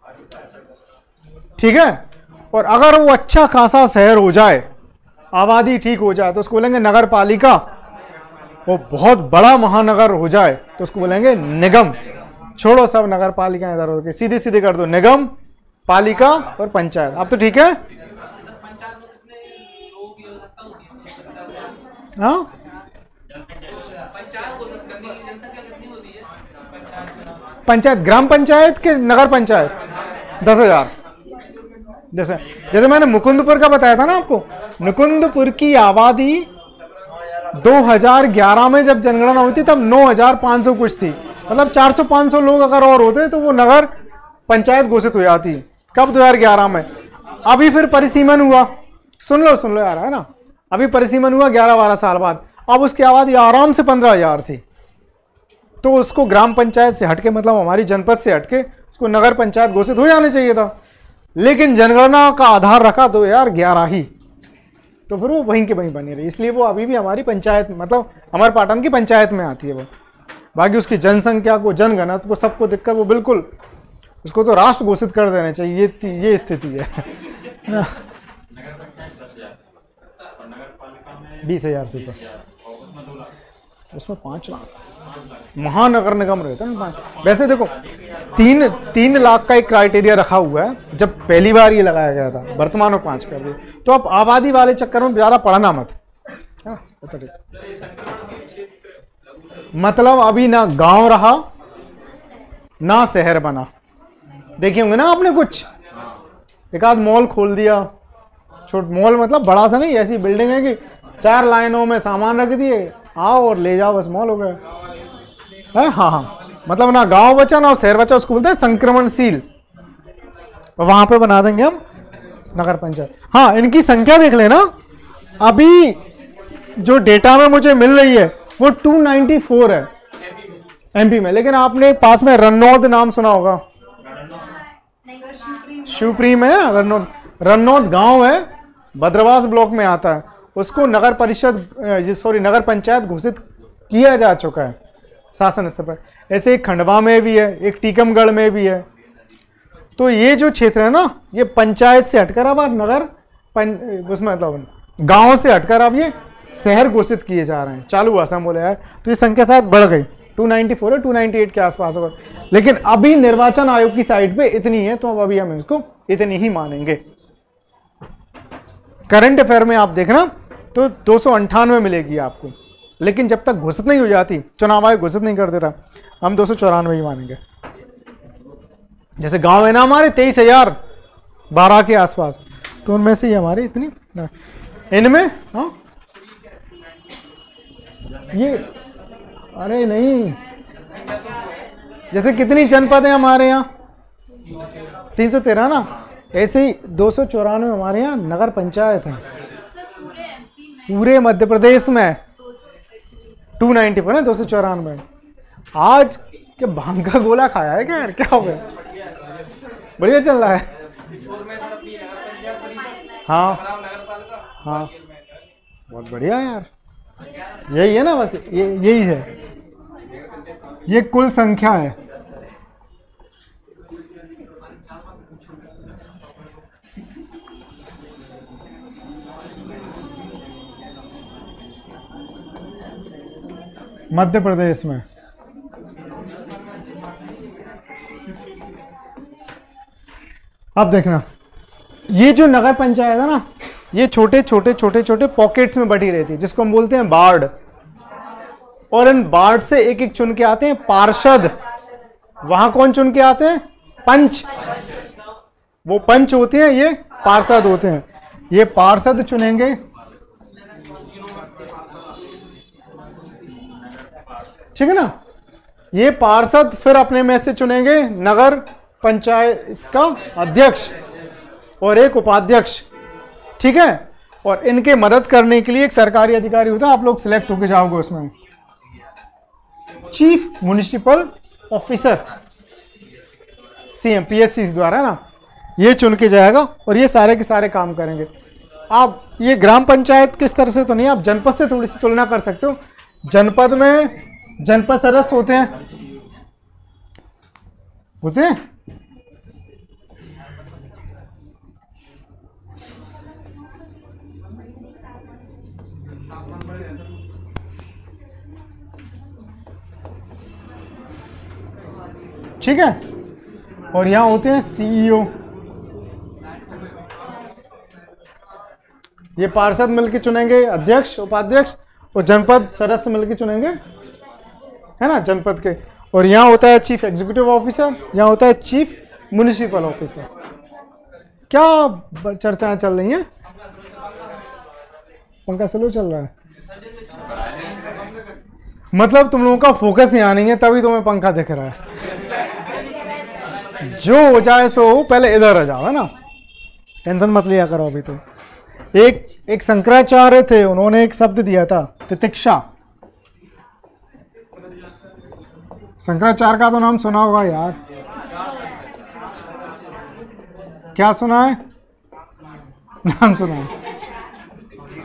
ठीक है, और अगर वो अच्छा खासा शहर हो जाए, आबादी ठीक हो जाए, तो उसको बोलेंगे नगर पालिका। वो बहुत बड़ा महानगर हो जाए तो उसको बोलेंगे निगम। छोड़ो सब नगर पालिका इधर उधर के, सीधे सीधे कर दो निगम, पालिका और पंचायत। अब तो ठीक है। हाँ पंचायत, ग्राम पंचायत के नगर पंचायत दस हजार। जैसे जैसे मैंने मुकुंदपुर का बताया था ना आपको, मुकुंदपुर की आबादी दो हज़ार ग्यारह में जब जनगणना हुई थी तब नौ हज़ार पाँच सौ कुछ थी, मतलब चार सौ पाँच सौ लोग अगर और होते तो वो नगर पंचायत घोषित हो जाती। कब? दो हज़ार ग्यारह में। अभी फिर परिसीमन हुआ, सुन लो सुन लो यार, है ना, अभी परिसीमन हुआ ग्यारह बारह साल बाद। अब उसकी आबादी आराम से पंद्रह हजार थी, तो उसको ग्राम पंचायत से हटके, मतलब हमारी जनपद से हटके, उसको नगर पंचायत घोषित हो जाना चाहिए था। लेकिन जनगणना का आधार रखा दो हज़ार ग्यारह ही। तो फिर वो वहीं के वहीं बनी रही, इसलिए वो अभी भी हमारी पंचायत मतलब अमरपाटन की पंचायत में आती है वो। बाकी उसकी जनसंख्या को, जनगणना को, सबको देखकर वो बिल्कुल उसको तो राष्ट्र घोषित कर देना चाहिए, ये ये स्थिति है। नगर पंचायत दस हजार और नगर पालिका में बीस हजार से ऊपर, और उसमें दो लाख, उसमें पाँच लाख महानगर निगम रहता है ना पाँच। वैसे देखो तीन तीन लाख का एक क्राइटेरिया रखा हुआ है, जब पहली बार ये लगाया गया था, वर्तमान में पाँच कर दिए। तो अब आबादी वाले चक्कर में ज़्यादा पढ़ना मत, हाँ, मतलब अभी ना गांव रहा ना शहर बना। देखे होंगे ना आपने कुछ, एक आध मॉल खोल दिया, छोट मॉल मतलब बड़ा सा नहीं, ऐसी बिल्डिंग है कि चार लाइनों में सामान रख दिए, आओ और ले जाओ, बस मॉल हो गया है। हाँ हाँ, मतलब ना गांव बचा ना शहर बचा, उसको बोलते हैं संक्रमणशील। वहां पे बना देंगे हम नगर पंचायत। हाँ, इनकी संख्या देख लेना, अभी जो डेटा में मुझे मिल रही है वो टू नाइन्टी फोर है एमपी में। लेकिन आपने पास में रन्नौद नाम सुना होगा, शिवपुरी में है ना रन्नौद। रन्नौद गांव है, भद्रवास ब्लॉक में आता है, उसको नगर परिषद सॉरी नगर पंचायत घोषित किया जा चुका है शासन स्तर पर। ऐसे एक खंडवा में भी है, एक टीकमगढ़ में भी है। तो ये जो क्षेत्र है ना, ये पंचायत से हटकर अब नगर पं, उसमें मतलब गांव से हटकर अब ये शहर घोषित किए जा रहे हैं, चालू हुआ असम बोले है। तो ये संख्या शायद बढ़ गई, टू नाइन्टी फोर है, टू नाइन्टी एट के आसपास होगा। लेकिन अभी निर्वाचन आयोग की साइड पे इतनी है, तो अब अभी हम इसको इतनी ही मानेंगे। करंट अफेयर में आप देखना तो दो सौ अंठानवे मिलेगी आपको, लेकिन जब तक घोषित नहीं हो जाती, चुनाव आयोग घोषित नहीं कर देता, हम दो सौ चौरानवे ही मानेंगे। जैसे गांव है ना हमारे तेईस हजार बारह के आसपास, तो उनमें से ही हमारे इतनी, इनमें हाँ ये अरे नहीं, जैसे कितनी जनपद है हमारे यहाँ तीन सौ तेरह ना, ऐसे ही दो सौ चौरानवे हमारे यहाँ नगर पंचायत है पूरे मध्य प्रदेश में। टू नाइन्टी पर ना दो सौ चौरानवे। आज क्या भांग का गोला खाया है क्या यार, क्या हो गया? बढ़िया चल रहा है। हाँ हाँ, बहुत बढ़िया यार, यही है ना, बस ये यही है, ये कुल संख्या है। मध्य प्रदेश में अब देखना, ये जो नगर पंचायत है ना, ये छोटे छोटे छोटे छोटे पॉकेट्स में बटी रहती है, जिसको हम बोलते हैं वार्ड। और इन वार्ड से एक एक चुन के आते हैं पार्षद। वहां कौन चुन के आते हैं? पंच। वो पंच होते हैं, ये पार्षद होते हैं। ये पार्षद चुनेंगे, ठीक है ना। ये पार्षद फिर अपने में से चुनेंगे नगर पंचायत इसका अध्यक्ष और एक उपाध्यक्ष, ठीक है। और इनके मदद करने के लिए एक सरकारी अधिकारी होता है, आप लोग सिलेक्ट होके जाओगे उसमें, chief municipal officer, CM PSC द्वारा ना, ये चुन के जाएगा और ये सारे के सारे काम करेंगे। आप ये ग्राम पंचायत के स्तर से तो नहीं, आप जनपद से थोड़ी सी तुलना कर सकते हो। जनपद में जनपद सदस्य होते हैं होते हैं ठीक है। और यहां होते हैं सीईओ। ये पार्षद मिलकर चुनेंगे अध्यक्ष उपाध्यक्ष, और जनपद सदस्य मिलकर चुनेंगे, है ना, जनपद के। और यहाँ होता है चीफ एग्जीक्यूटिव ऑफिसर, यहाँ होता है चीफ म्युनिसिपल ऑफिसर। क्या चर्चाएं चल रही हैं? पंखा स्लो चल रहा है, मतलब तुम लोगों का फोकस यहाँ नहीं है, तभी तुम्हें पंखा दिख रहा है। जो हो जाए सो हो, पहले इधर आ जाओ, है ना, टेंशन मत लिया करो। अभी तो एक एक शंकराचार्य थे, उन्होंने एक शब्द दिया था तितिक्षा। शंकराचार्य का तो नाम सुना होगा यार, क्या सुना है? नाम सुना है?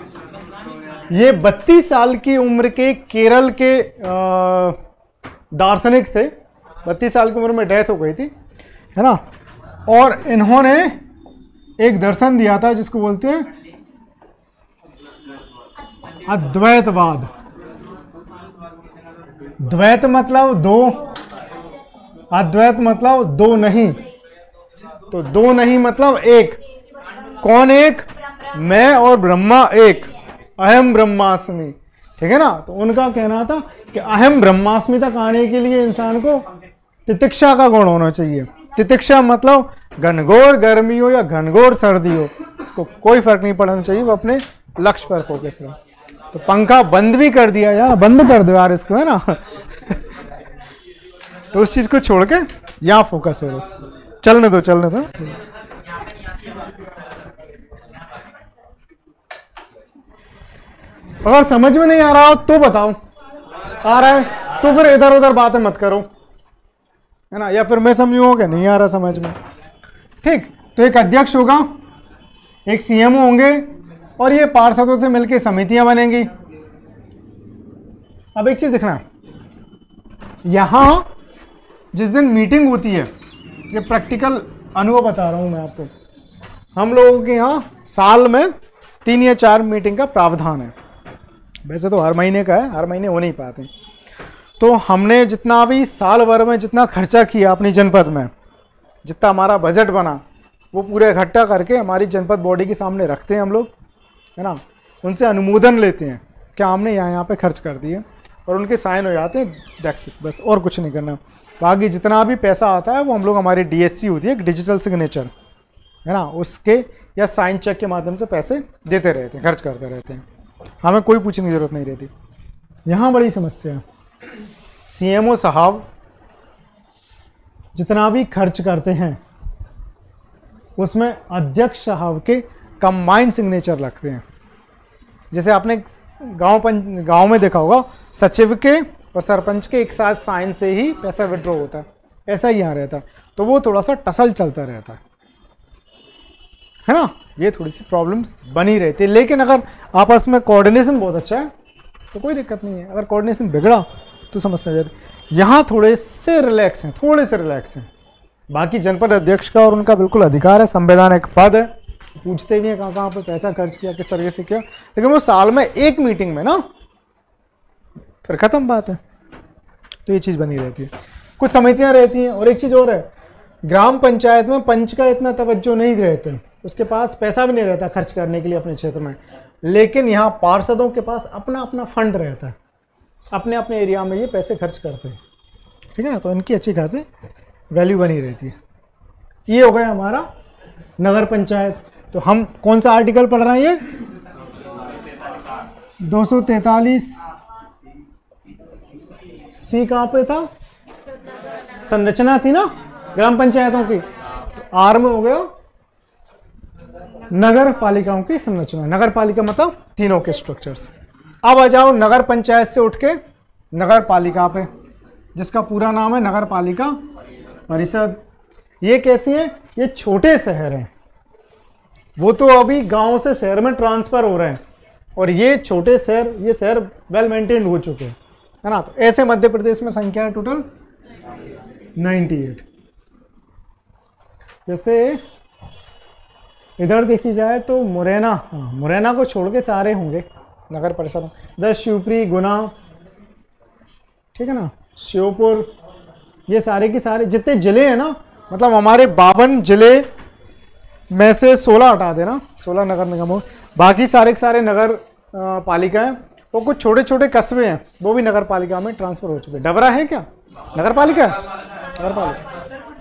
ये बत्तीस साल की उम्र के केरल के आ, दार्शनिक थे। बत्तीस साल की उम्र में डेथ हो गई थी, है ना। और इन्होंने एक दर्शन दिया था जिसको बोलते हैं अद्वैतवाद। द्वैत मतलब दो, अद्वैत मतलब दो नहीं। तो दो नहीं मतलब एक। कौन एक? मैं और ब्रह्मा एक, अहम ब्रह्मास्मि, ठीक है ना। तो उनका कहना था कि अहम ब्रह्मास्मि तक आने के लिए इंसान को तितिक्षा का गुण होना चाहिए। तितिक्षा मतलब घनघोर गर्मी हो या घनघोर सर्दी हो, उसको कोई फर्क नहीं पड़ना चाहिए, वो अपने लक्ष्य पर फोकस रहे। तो पंखा बंद भी कर दिया यार, बंद कर दो यार इसको, है ना। तो उस चीज को छोड़ के यहाँ फोकस करो। चलने दो चलने दो। अगर समझ में नहीं आ रहा हो तो बताओ, आ रहा है तो फिर इधर उधर बातें मत करो, है ना। या फिर मैं समझूंगा कि नहीं आ रहा समझ में, ठीक। तो एक अध्यक्ष होगा, एक सीएमओ होंगे, और ये पार्षदों से मिलकर समितियां बनेंगी। अब एक चीज देखना, यहां जिस दिन मीटिंग होती है, ये प्रैक्टिकल अनुभव बता रहा हूं मैं आपको, हम लोगों के यहाँ साल में तीन या चार मीटिंग का प्रावधान है। वैसे तो हर महीने का है, हर महीने हो नहीं पाते। तो हमने जितना भी साल भर में जितना खर्चा किया अपनी जनपद में, जितना हमारा बजट बना, वो पूरे इकट्ठा करके हमारी जनपद बॉडी के सामने रखते हैं हम लोग, है ना। उनसे अनुमोदन लेते हैं क्या हमने यहाँ यहाँ पे खर्च कर दिए, और उनके साइन हो जाते हैं, दैट्स इट, बस और कुछ नहीं करना। बाकी जितना भी पैसा आता है वो हम लोग, हमारी डीएससी होती है, डिजिटल सिग्नेचर, है ना, उसके या साइन चेक के माध्यम से पैसे देते रहते हैं, खर्च करते रहते हैं, हमें कोई पूछने की जरूरत नहीं रहती। यहाँ बड़ी समस्या है, सीएमओ साहब जितना भी खर्च करते हैं उसमें अध्यक्ष साहब के कंबाइंड सिग्नेचर लगते हैं। जैसे आपने गांव पंच गांव में देखा होगा, सचिव के और सरपंच के एक साथ साइन से ही पैसा विड्रॉ होता है, ऐसा ही यहाँ रहता है। तो वो थोड़ा सा टसल चलता रहता है, है ना। ये थोड़ी सी प्रॉब्लम्स बनी रहती है, लेकिन अगर आपस में कोऑर्डिनेशन बहुत अच्छा है तो कोई दिक्कत नहीं है। अगर कोऑर्डिनेशन बिगड़ा तो समस्या जाती। यहाँ थोड़े से रिलैक्स हैं, थोड़े से रिलैक्स हैं। बाकी जनपद अध्यक्ष का और उनका बिल्कुल अधिकार है, संवैधानिक पद है, पूछते भी हैं कहाँ कहाँ पे पैसा खर्च किया, किस तरीके से किया, लेकिन वो साल में एक मीटिंग में ना, फिर खत्म बात है। तो ये चीज़ बनी रहती है, कुछ समितियाँ रहती हैं। और एक चीज़ और है, ग्राम पंचायत में पंच का इतना तवज्जो नहीं रहता, उसके पास पैसा भी नहीं रहता खर्च करने के लिए अपने क्षेत्र में, लेकिन यहाँ पार्षदों के पास अपना अपना फंड रहता है, अपने अपने एरिया में ये पैसे खर्च करते हैं, ठीक है ना। तो इनकी अच्छी खासी वैल्यू बनी रहती है। ये हो गया हमारा नगर पंचायत। तो हम कौन सा आर्टिकल पढ़ रहे हैं? ये दो सौ तैतालीस सी कहाँ पे था? संरचना थी ना ग्राम पंचायतों की। तो आर में हो गया नगर पालिकाओं की संरचना। नगर पालिका मतलब तीनों के स्ट्रक्चर्स। अब आ जाओ नगर पंचायत से उठ के नगर पालिका पे, जिसका पूरा नाम है नगर पालिका परिषद। ये कैसी है? ये छोटे शहर हैं, वो तो अभी गांव से शहर में ट्रांसफर हो रहे हैं, और ये छोटे शहर, ये शहर वेल मेंटेन्ड हो चुके हैं, है ना। तो ऐसे मध्य प्रदेश में संख्या है टोटल अट्ठानवे। जैसे इधर देखी जाए तो मुरैना, हाँ मुरैना को छोड़ के सारे होंगे नगर परिषद। इधर शिवपुरी, गुना, ठीक है ना, श्योपुर, ये सारे के सारे जितने जिले हैं ना, मतलब हमारे बावन जिले में से सोलह हटा देना, सोलह नगर निगम हो, बाकी सारे के सारे नगर पालिका हैं। वो कुछ छोटे छोटे कस्बे हैं, वो भी नगर पालिका में ट्रांसफर हो चुके हैं। डबरा है क्या नगर पालिका? नगर पालिका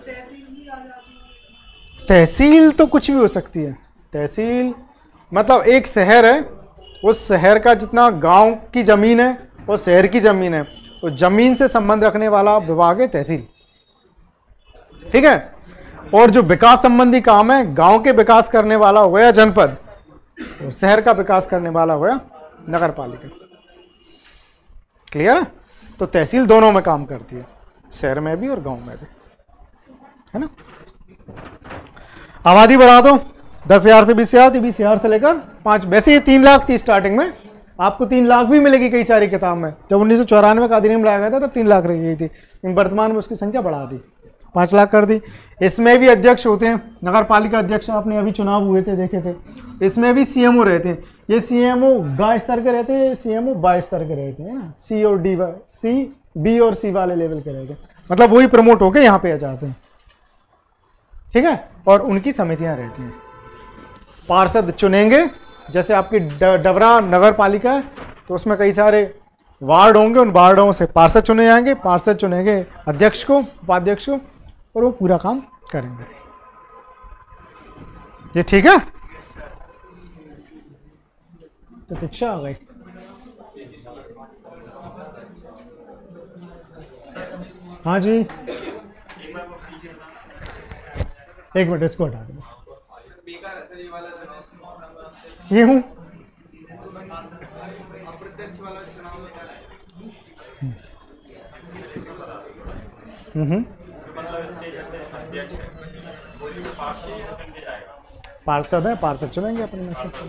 तहसील तो कुछ भी हो सकती है। तहसील मतलब एक शहर है, उस शहर का जितना गांव की ज़मीन है और शहर की ज़मीन है, तो ज़मीन से संबंध रखने वाला विभाग है तहसील, ठीक है। और जो विकास संबंधी काम है, गांव के विकास करने वाला हो गया जनपद, और शहर का विकास करने वाला हो गया नगर पालिका। क्लियर है? तो तहसील दोनों में काम करती है, शहर में भी और गांव में भी, है ना। आबादी बढ़ा दो, दस हजार से बीस हजार थी, बीस हजार से लेकर पाँच, वैसे ये तीन लाख थी स्टार्टिंग में, आपको तीन लाख भी मिलेगी कई सारी किताब में। जब उन्नीस सौ चौरानवे का अधिनियम लाया गया था तब तीन लाख रह गई थी, लेकिन वर्तमान में उसकी संख्या बढ़ा दी, पाँच लाख कर दी। इसमें भी अध्यक्ष होते हैं, नगर पालिका अध्यक्ष आपने अभी चुनाव हुए थे देखे थे, इसमें भी सीएमओ रहते हैं। ये सीएमओ गा स्तर के रहते हैं, सीएमओ बा स्तर के रहते हैं ना, सी और डी, सी बी और सी वाले लेवल के रहते हैं, मतलब वही प्रमोट होके यहाँ पे आ जाते हैं, ठीक है। और उनकी समितियां रहती हैं, पार्षद चुनेंगे, जैसे आपकी डबरा नगर पालिका है तो उसमें कई सारे वार्ड होंगे, उन वार्डों से पार्षद चुने जाएंगे, पार्षद चुनेंगे अध्यक्ष को, उपाध्यक्ष को, और वो पूरा काम करेंगे। ये ठीक है, प्रतीक्षा आ गई। हाँ जी, एक मिनट इसको हटा दो, ये हूँ हम्म पार्षद है, पार्षद चुनेंगे अपने में से।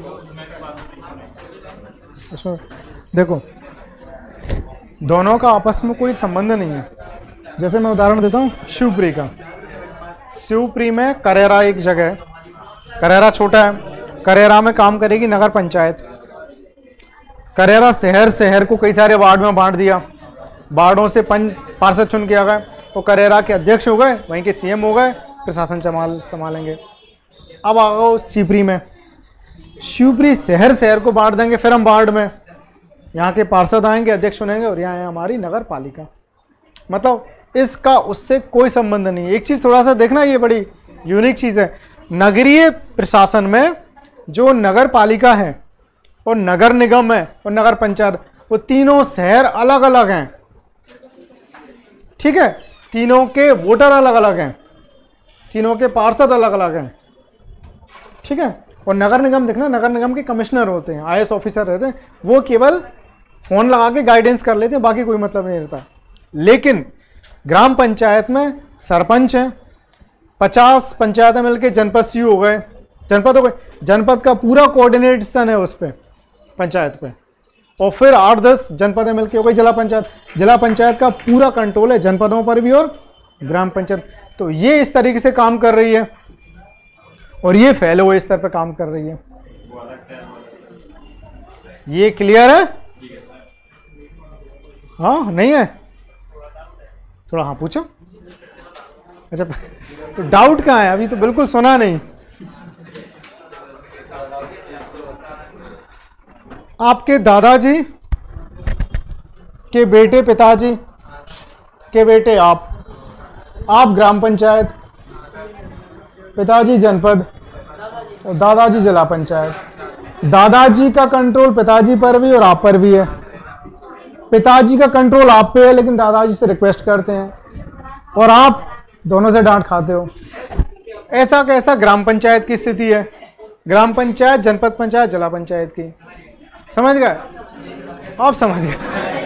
उसमें देखो दोनों का आपस में कोई संबंध नहीं है। जैसे मैं उदाहरण देता हूँ शिवपुरी का, शिवपुरी में करेरा एक जगह है, करेरा छोटा है, करेरा में काम करेगी नगर पंचायत। करेरा शहर शहर को कई सारे वार्ड में बांट दिया, वार्डों से पंच पार्षद चुन के आ गए, तो करेरा के अध्यक्ष हो गए, वहीं के सीएम हो गए, प्रशासन संभाल संभालेंगे। अब आ गए शिवपुरी में, शिवपुरी शहर शहर को बांट देंगे, फिर हम वार्ड में यहाँ के पार्षद आएंगे, अध्यक्ष चुनेंगे, और यहाँ है हमारी नगर पालिका। मतलब इसका उससे कोई संबंध नहीं है। एक चीज़ थोड़ा सा देखना, ये बड़ी यूनिक चीज़ है, नगरीय प्रशासन में जो नगर पालिका है और नगर निगम है और नगर पंचायत, वो तीनों शहर अलग अलग हैं, ठीक है। तीनों के वोटर अलग अलग हैं, तीनों के पार्षद अलग अलग हैं, ठीक है। और नगर निगम देखना, नगर निगम के कमिश्नर होते हैं, आईएएस ऑफिसर रहते हैं, वो केवल फोन लगा के गाइडेंस कर लेते हैं, बाकी कोई मतलब नहीं रहता। लेकिन ग्राम पंचायत में सरपंच हैं, पचास पंचायतें मिलकर जनपद सीयू हो गए, जनपद हो गए, जनपद का पूरा कोऑर्डिनेशन है उस पर पंचायत पे, और फिर आठ दस जनपदें मिलकर हो गई जिला पंचायत। जिला पंचायत का पूरा कंट्रोल है जनपदों पर भी और ग्राम पंचायत। तो ये इस तरीके से काम कर रही है और ये फैले हुए स्तर पर काम कर रही है। ये क्लियर है? हाँ नहीं है? थोड़ा हाँ पूछो। अच्छा तो डाउट कहाँ है? अभी तो बिल्कुल सुना नहीं। आपके दादाजी के बेटे पिताजी के बेटे आप आप ग्राम पंचायत, पिताजी जनपद और दादाजी जिला पंचायत। दादाजी का कंट्रोल पिताजी पर भी और आप पर भी है। पिताजी का कंट्रोल आप पे है लेकिन दादाजी से रिक्वेस्ट करते हैं और आप दोनों से डांट खाते हो। ऐसा कैसा ग्राम पंचायत की स्थिति है, ग्राम पंचायत, जनपद पंचायत, जिला पंचायत की। समझ गए? आप समझ गए।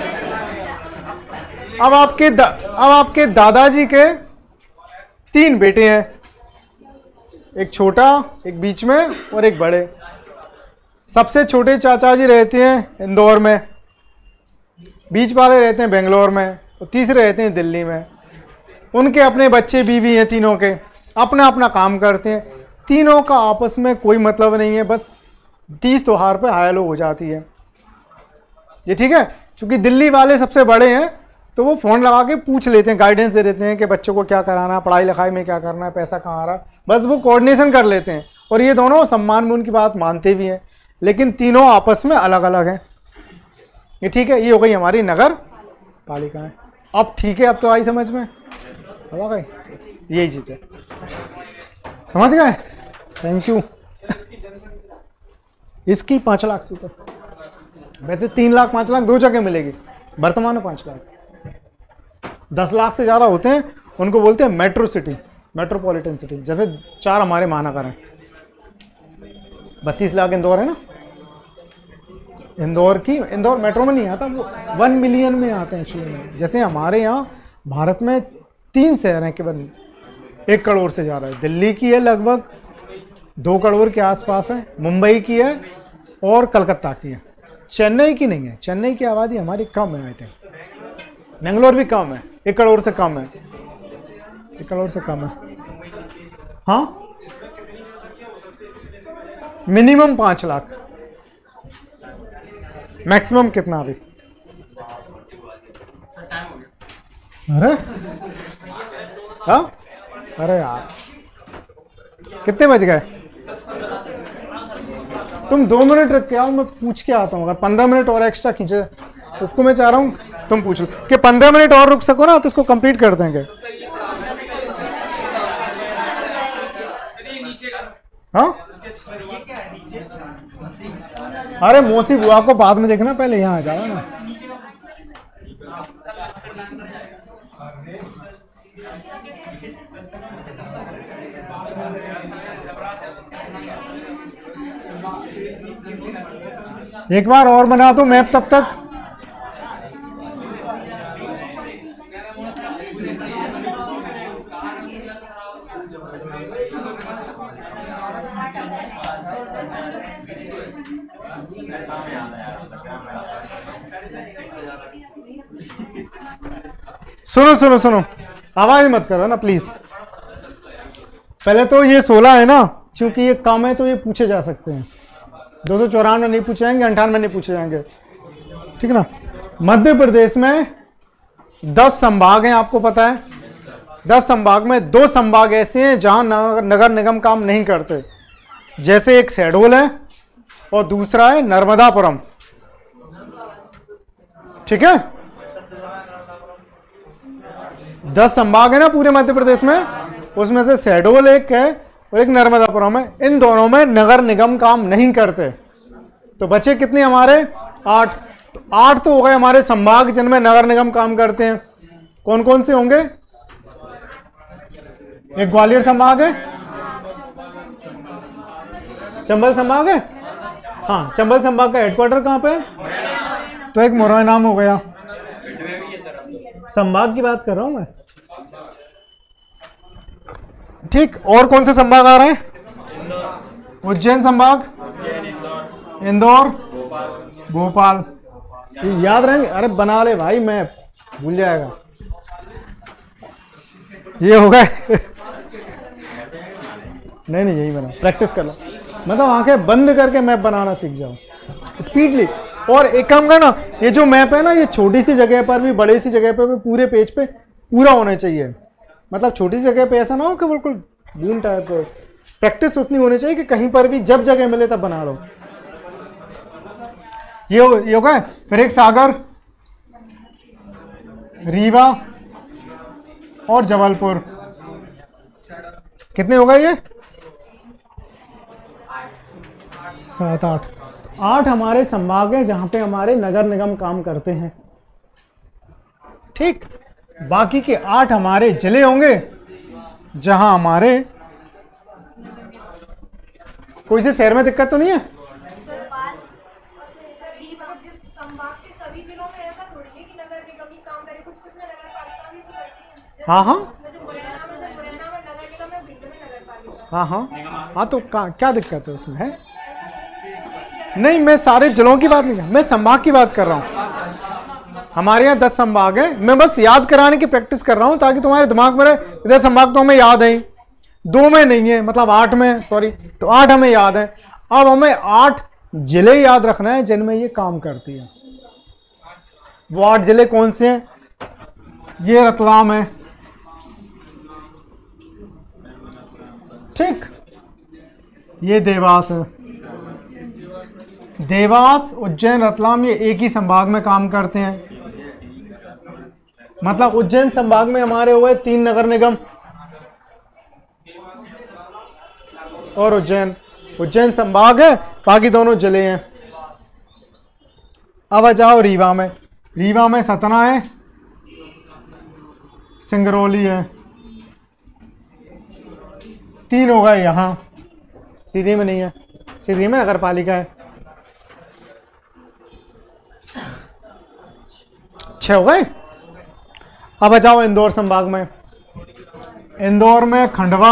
अब आपके दा, अब आपके दादाजी के तीन बेटे हैं, एक छोटा, एक बीच में और एक बड़े। सबसे छोटे चाचा जी रहते हैं इंदौर में, बीच वाले रहते हैं बेंगलोर में और तीसरे रहते हैं दिल्ली में। उनके अपने बच्चे बीवी हैं, तीनों के अपना अपना काम करते हैं। तीनों का आपस में कोई मतलब नहीं है, बस तीज त्योहार पे हाय लो हो जाती है। ये ठीक है, क्योंकि दिल्ली वाले सबसे बड़े हैं तो वो फ़ोन लगा के पूछ लेते हैं, गाइडेंस दे देते हैं कि बच्चों को क्या कराना है, पढ़ाई लिखाई में क्या करना है, पैसा कहाँ आ रहा है, बस वो कोऑर्डिनेशन कर लेते हैं। और ये दोनों सम्मान में उनकी बात मानते भी हैं, लेकिन तीनों आपस में अलग अलग हैं। ये ठीक है, ये हो गई हमारी नगर पालिका है। अब ठीक है, अब तो आई समझ में, अब आ गई, यही चीज़ है। समझ गए? Thank you. इसकी पाँच लाख से ऊपर, वैसे तीन लाख पाँच लाख दो जगह मिलेगी, वर्तमान में पाँच लाख। दस लाख से ज़्यादा होते हैं, उनको बोलते हैं मेट्रो सिटी, मेट्रोपॉलिटन सिटी। जैसे चार हमारे महानगर हैं, बत्तीस लाख इंदौर है ना, इंदौर की, इंदौर मेट्रो में नहीं आता, वो वन मिलियन में आते हैं एक्चुअली में। जैसे हमारे यहाँ भारत में तीन शहर हैं केवल एक करोड़ से ज़्यादा है। दिल्ली की है लगभग दो करोड़ के आसपास है, मुंबई की है और कलकत्ता की है, चेन्नई की नहीं है, चेन्नई की आबादी हमारी कम है आई थिंक। बेंगलोर भी कम है, एक करोड़ से कम है, एक करोड़ से कम है। हाँ मिनिमम पांच लाख, मैक्सिमम कितना अभी? अरे हाँ अरे यार कितने बज गए? तुम दो मिनट रख के आओ, मैं पूछ के आता हूँ। अगर पंद्रह मिनट और एक्स्ट्रा खींचे, इसको मैं चाह रहा हूँ तुम पूछ लो कि पंद्रह मिनट और रुक सको ना तो इसको कंप्लीट कर देंगे। हाँ अरे मौसी बुआ को बाद में देखना, पहले यहाँ आ जाओ ना। एक बार और बना दो मैप तब तक। सुनो सुनो सुनो, आवाज मत करो ना प्लीज। पहले तो ये सोलह है ना, क्योंकि ये कम है तो ये पूछे जा सकते हैं। दो सौ चौरानवे नहीं पूछे जाएंगे, अंठानवे नहीं पूछे जाएंगे, ठीक है ना। मध्य प्रदेश में दस संभाग हैं, आपको पता है। दस संभाग में दो संभाग ऐसे हैं जहां नगर निगम काम नहीं करते, जैसे एक शहडोल है और दूसरा है नर्मदापुरम, ठीक है। दस संभाग है ना पूरे मध्य प्रदेश में, उसमें से शहडोल एक है और एक नर्मदापुरम है। इन दोनों में नगर निगम काम नहीं करते। तो बचे कितने हमारे? आठ। तो आठ तो हो गए हमारे संभाग जिनमें नगर निगम काम करते हैं। कौन कौन से होंगे? एक ग्वालियर संभाग है, चंबल संभाग है, हाँ चंबल संभाग का हेडक्वार्टर कहाँ पे है? तो एक मुरैना हो गया। संभाग की बात कर रहा हूं मैं, ठीक। और कौन से संभाग आ रहे हैं? उज्जैन संभाग, इंदौर, भोपाल। ये याद रहेंगे? अरे बना ले भाई, मैं भूल जाएगा। ये हो गए नहीं नहीं यही बना, प्रैक्टिस कर लो। मतलब आंखें बंद करके मैप बनाना सीख जाओ स्पीडली। और एक काम करना, ये जो मैप है ना, ये छोटी सी जगह पर भी, बड़ी सी जगह पर भी, पूरे पेज पे पूरा होना चाहिए। मतलब छोटी सी जगह पे ऐसा ना हो कि बिल्कुल बून टाइप हो। प्रैक्टिस उतनी होनी चाहिए कि कहीं पर भी जब जगह मिले तब बना लो। ये हो, ये होगा। फिर एक सागर, रीवा और जबलपुर। कितने होगा ये? सात आठ। आठ हमारे संभाग हैं जहां पे हमारे नगर निगम काम करते हैं, ठीक। बाकी के आठ हमारे जिले होंगे जहां हमारे, कोई से शहर में दिक्कत तो नहीं है? हाँ हाँ हाँ हाँ हाँ तो क्या दिक्कत है उसमें? है नहीं, मैं सारे जिलों की बात नहीं कर, मैं संभाग की बात कर रहा हूँ। हमारे यहाँ दस संभाग हैं, मैं बस याद कराने की प्रैक्टिस कर रहा हूँ ताकि तुम्हारे दिमाग में रहे। इधर संभाग तो हमें याद है, दो में नहीं है, मतलब आठ में, सॉरी, तो आठ हमें याद है। अब हमें आठ जिले याद रखना है जिनमें ये काम करती है। वो आठ जिले कौन से हैं? ये रतलाम है, ठीक। ये देवास है। देवास, उज्जैन, रतलाम ये एक ही संभाग में काम करते हैं। मतलब उज्जैन संभाग में हमारे हुए तीन नगर निगम और उज्जैन उज्जैन संभाग है, बाकी दोनों जिले हैं। अब आ जाओ रीवा में। रीवा में सतना है, सिंगरौली है, तीन होगा यहाँ। सीधी में नहीं है, सीधी में नगर पालिका है। छह हो गए। अब आ जाओ इंदौर संभाग में। इंदौर में खंडवा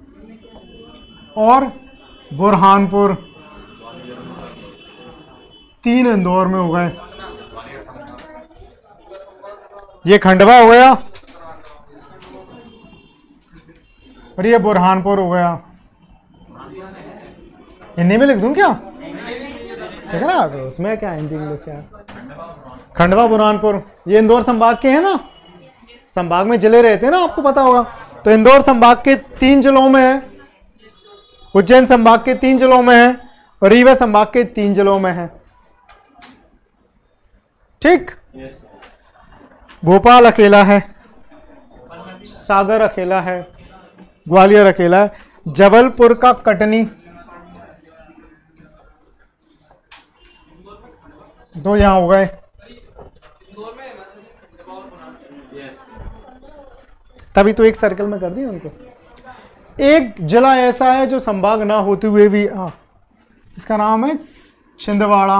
और बुरहानपुर। तीन इंदौर में हो गए, ये खंडवा हो गया और ये बुरहानपुर हो गया। हिंदी में लिख दूं क्या? ठीक है ना, उसमें क्या हिंदी इंग्लिश यार। खंडवा बुरहानपुर ये इंदौर संभाग के हैं ना, संभाग में जिले रहते हैं ना, आपको पता होगा। तो इंदौर संभाग के तीन जिलों में है, उज्जैन संभाग के तीन जिलों में है और रीवा संभाग के तीन जिलों में है। ठीक, भोपाल अकेला है, सागर अकेला है, ग्वालियर अकेला है, जबलपुर का कटनी, दो यहां हो गए। तभी तो एक सर्कल में कर दिया उनको। एक जिला ऐसा है जो संभाग ना होते हुए भी, हाँ, इसका नाम है छिंदवाड़ा।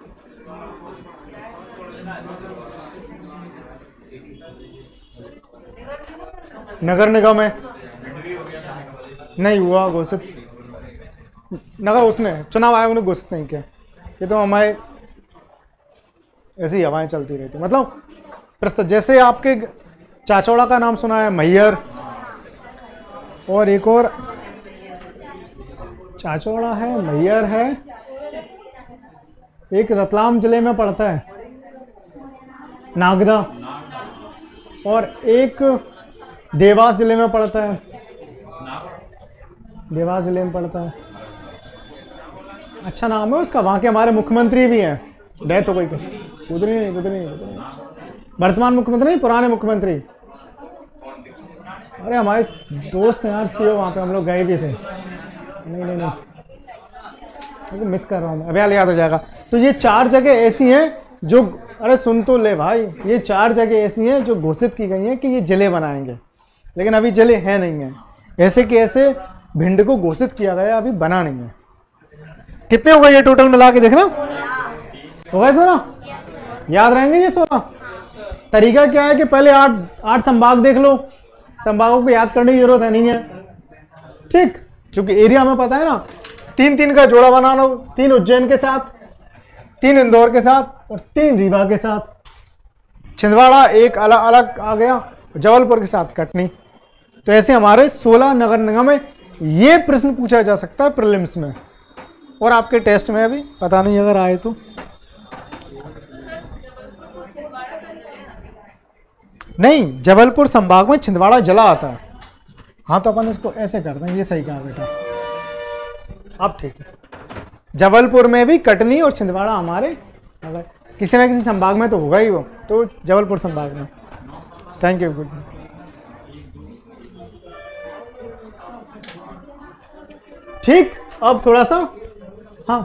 नगर निगम है, नहीं हुआ घोषित, नगर उसने चुनाव आयोग ने घोषित नहीं किया। ये तो हमारे ऐसी हवाएं चलती रहती, मतलब प्रस्तुत। जैसे आपके चाचौड़ा का नाम सुना है, मैयर, और एक और चाचौड़ा है, मैयर है, एक रतलाम जिले में पड़ता है नागदा, और एक देवास जिले में पड़ता है, देवास जिले में पड़ता है। अच्छा नाम है उसका, वहां के हमारे मुख्यमंत्री भी हैं, डेथ हो गई, उधर नहीं उधर नहीं वर्तमान मुख्यमंत्री नहीं, पुराने मुख्यमंत्री। अरे हमारे दोस्त हैं यार सीओ, वहाँ पे हम लोग गए भी थे। नहीं नहीं नहीं मिस कर रहा हूँ मैं, अभी हाल याद हो जाएगा। तो ये चार जगह ऐसी हैं जो, अरे सुन तो ले भाई, ये चार जगह ऐसी हैं जो घोषित की गई हैं कि ये जिले बनाएंगे, लेकिन अभी जिले हैं नहीं हैं। ऐसे के ऐसे भिंड को घोषित किया गया, अभी बना नहीं है। कितने हो गए ये टोटल मिला के देखना, हो गए सोलह? याद रहेंगे ये सोलह? तरीका क्या है कि पहले आठ आठ संभाग देख लो, संभागों को याद करने की जरूरत है नहीं है। ठीक, क्योंकि एरिया में पता है ना, तीन तीन का जोड़ा बना लो, तीन उज्जैन के साथ, तीन इंदौर के साथ और तीन रीवा के साथ। छिंदवाड़ा एक अलग अलग आ गया, जबलपुर के साथ कटनी। तो ऐसे हमारे सोलह नगर निगम में। ये प्रश्न पूछा जा सकता है प्रीलिम्स में और आपके टेस्ट में, अभी पता नहीं अगर आए तो। नहीं, जबलपुर संभाग में छिंदवाड़ा जिला आता है। हाँ, तो अपन इसको ऐसे कर दें, ये सही कहा बेटा, अब ठीक है। जबलपुर में भी कटनी और छिंदवाड़ा हमारे, अगर किसी ना किसी संभाग में तो होगा ही वो, तो जबलपुर संभाग में। Thank you, good. ठीक, अब थोड़ा सा, हाँ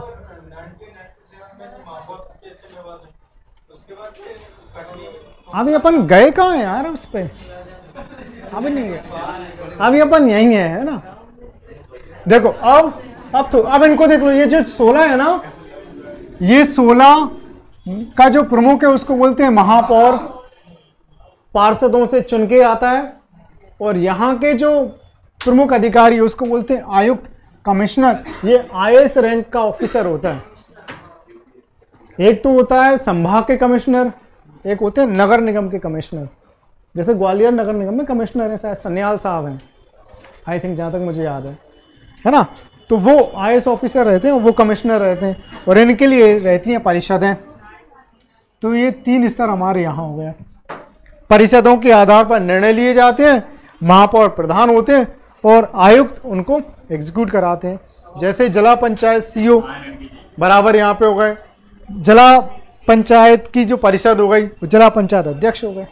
अभी अपन गए कहाँ हैं यार उस पे, अभी नहीं गए, अभी अपन यहीं है, है ना। देखो अब अब तो अब इनको देख लो, ये जो सोलह है ना, ये सोलह का जो प्रमुख है उसको बोलते हैं महापौर, पार्षदों से चुन के आता है। और यहाँ के जो प्रमुख अधिकारी उसको बोलते हैं आयुक्त, कमिश्नर। ये आई ए एस रैंक का ऑफिसर होता है। एक तो होता है संभाग के कमिश्नर, एक होते हैं नगर निगम के कमिश्नर। जैसे ग्वालियर नगर निगम में कमिश्नर है शायद सन्याल साहब हैं, आई थिंक, जहाँ तक मुझे याद है, है ना। तो वो आई ए एस ऑफिसर रहते हैं, वो कमिश्नर रहते हैं, और इनके लिए रहती हैं परिषदें। तो ये तीन स्तर हमारे यहाँ हो गया। परिषदों के आधार पर निर्णय लिए जाते हैं, महापौर प्रधान होते हैं और आयुक्त उनको एग्जीक्यूट कराते हैं। जैसे जिला पंचायत सी ओ बराबर यहाँ पे हो गए, जिला पंचायत की जो परिषद हो गई जिला पंचायत अध्यक्ष हो गए।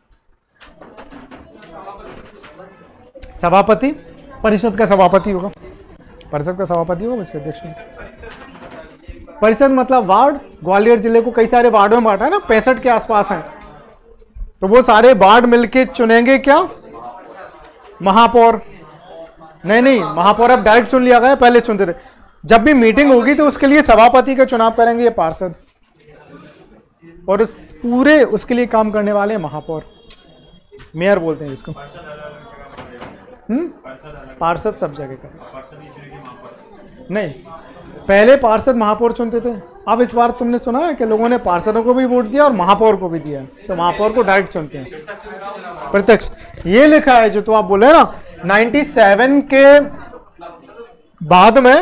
सभापति परिषद का सभापति होगा, परिषद का सभापति होगा, उसके अध्यक्ष होगा। परिषद मतलब वार्ड। ग्वालियर जिले को कई सारे वार्डों में बांटा है ना, पैंसठ के आसपास हैं। तो वो सारे वार्ड मिलके चुनेंगे क्या, महापौर। नहीं नहीं, महापौर अब डायरेक्ट चुन लिया गया, पहले चुनते थे। जब भी मीटिंग होगी तो उसके लिए सभापति का चुनाव करेंगे ये पार्षद, और उस पूरे उसके लिए काम करने वाले महापौर, मेयर बोलते हैं इसको। हम्म पार्षद सब जगह का नहीं, पहले पार्षद महापौर चुनते थे, अब इस बार तुमने सुना है कि लोगों ने पार्षदों को भी वोट दिया और महापौर को भी दिया, तो महापौर को डायरेक्ट चुनते हैं, प्रत्यक्ष। ये लिखा है जो तो आप बोले ना, सत्तानवे के बाद में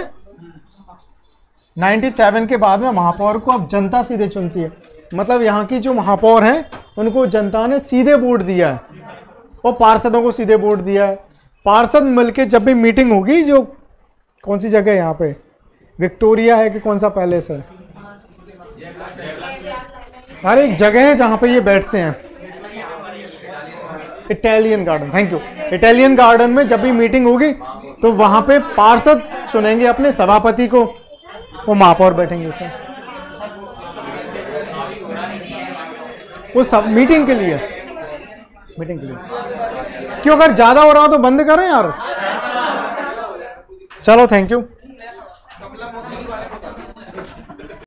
सत्तानवे के बाद में महापौर को अब जनता सीधे चुनती है। मतलब यहाँ की जो महापौर हैं उनको जनता ने सीधे वोट दिया है और पार्षदों को सीधे वोट दिया है। पार्षद मिलके जब भी मीटिंग होगी, जो कौन सी जगह है यहाँ पे, विक्टोरिया है कि कौन सा पैलेस है, हर एक जगह है जहाँ पे ये बैठते हैं, Italian garden, thank you, Italian garden में जब भी मीटिंग होगी तो वहां पे पार्षद चुनेंगे अपने सभापति को, वो महापौर बैठेंगे उसमें, वो सब मीटिंग के लिए, मीटिंग के लिए। क्यों, अगर ज्यादा हो रहा हो तो बंद करें यार। चलो थैंक यू।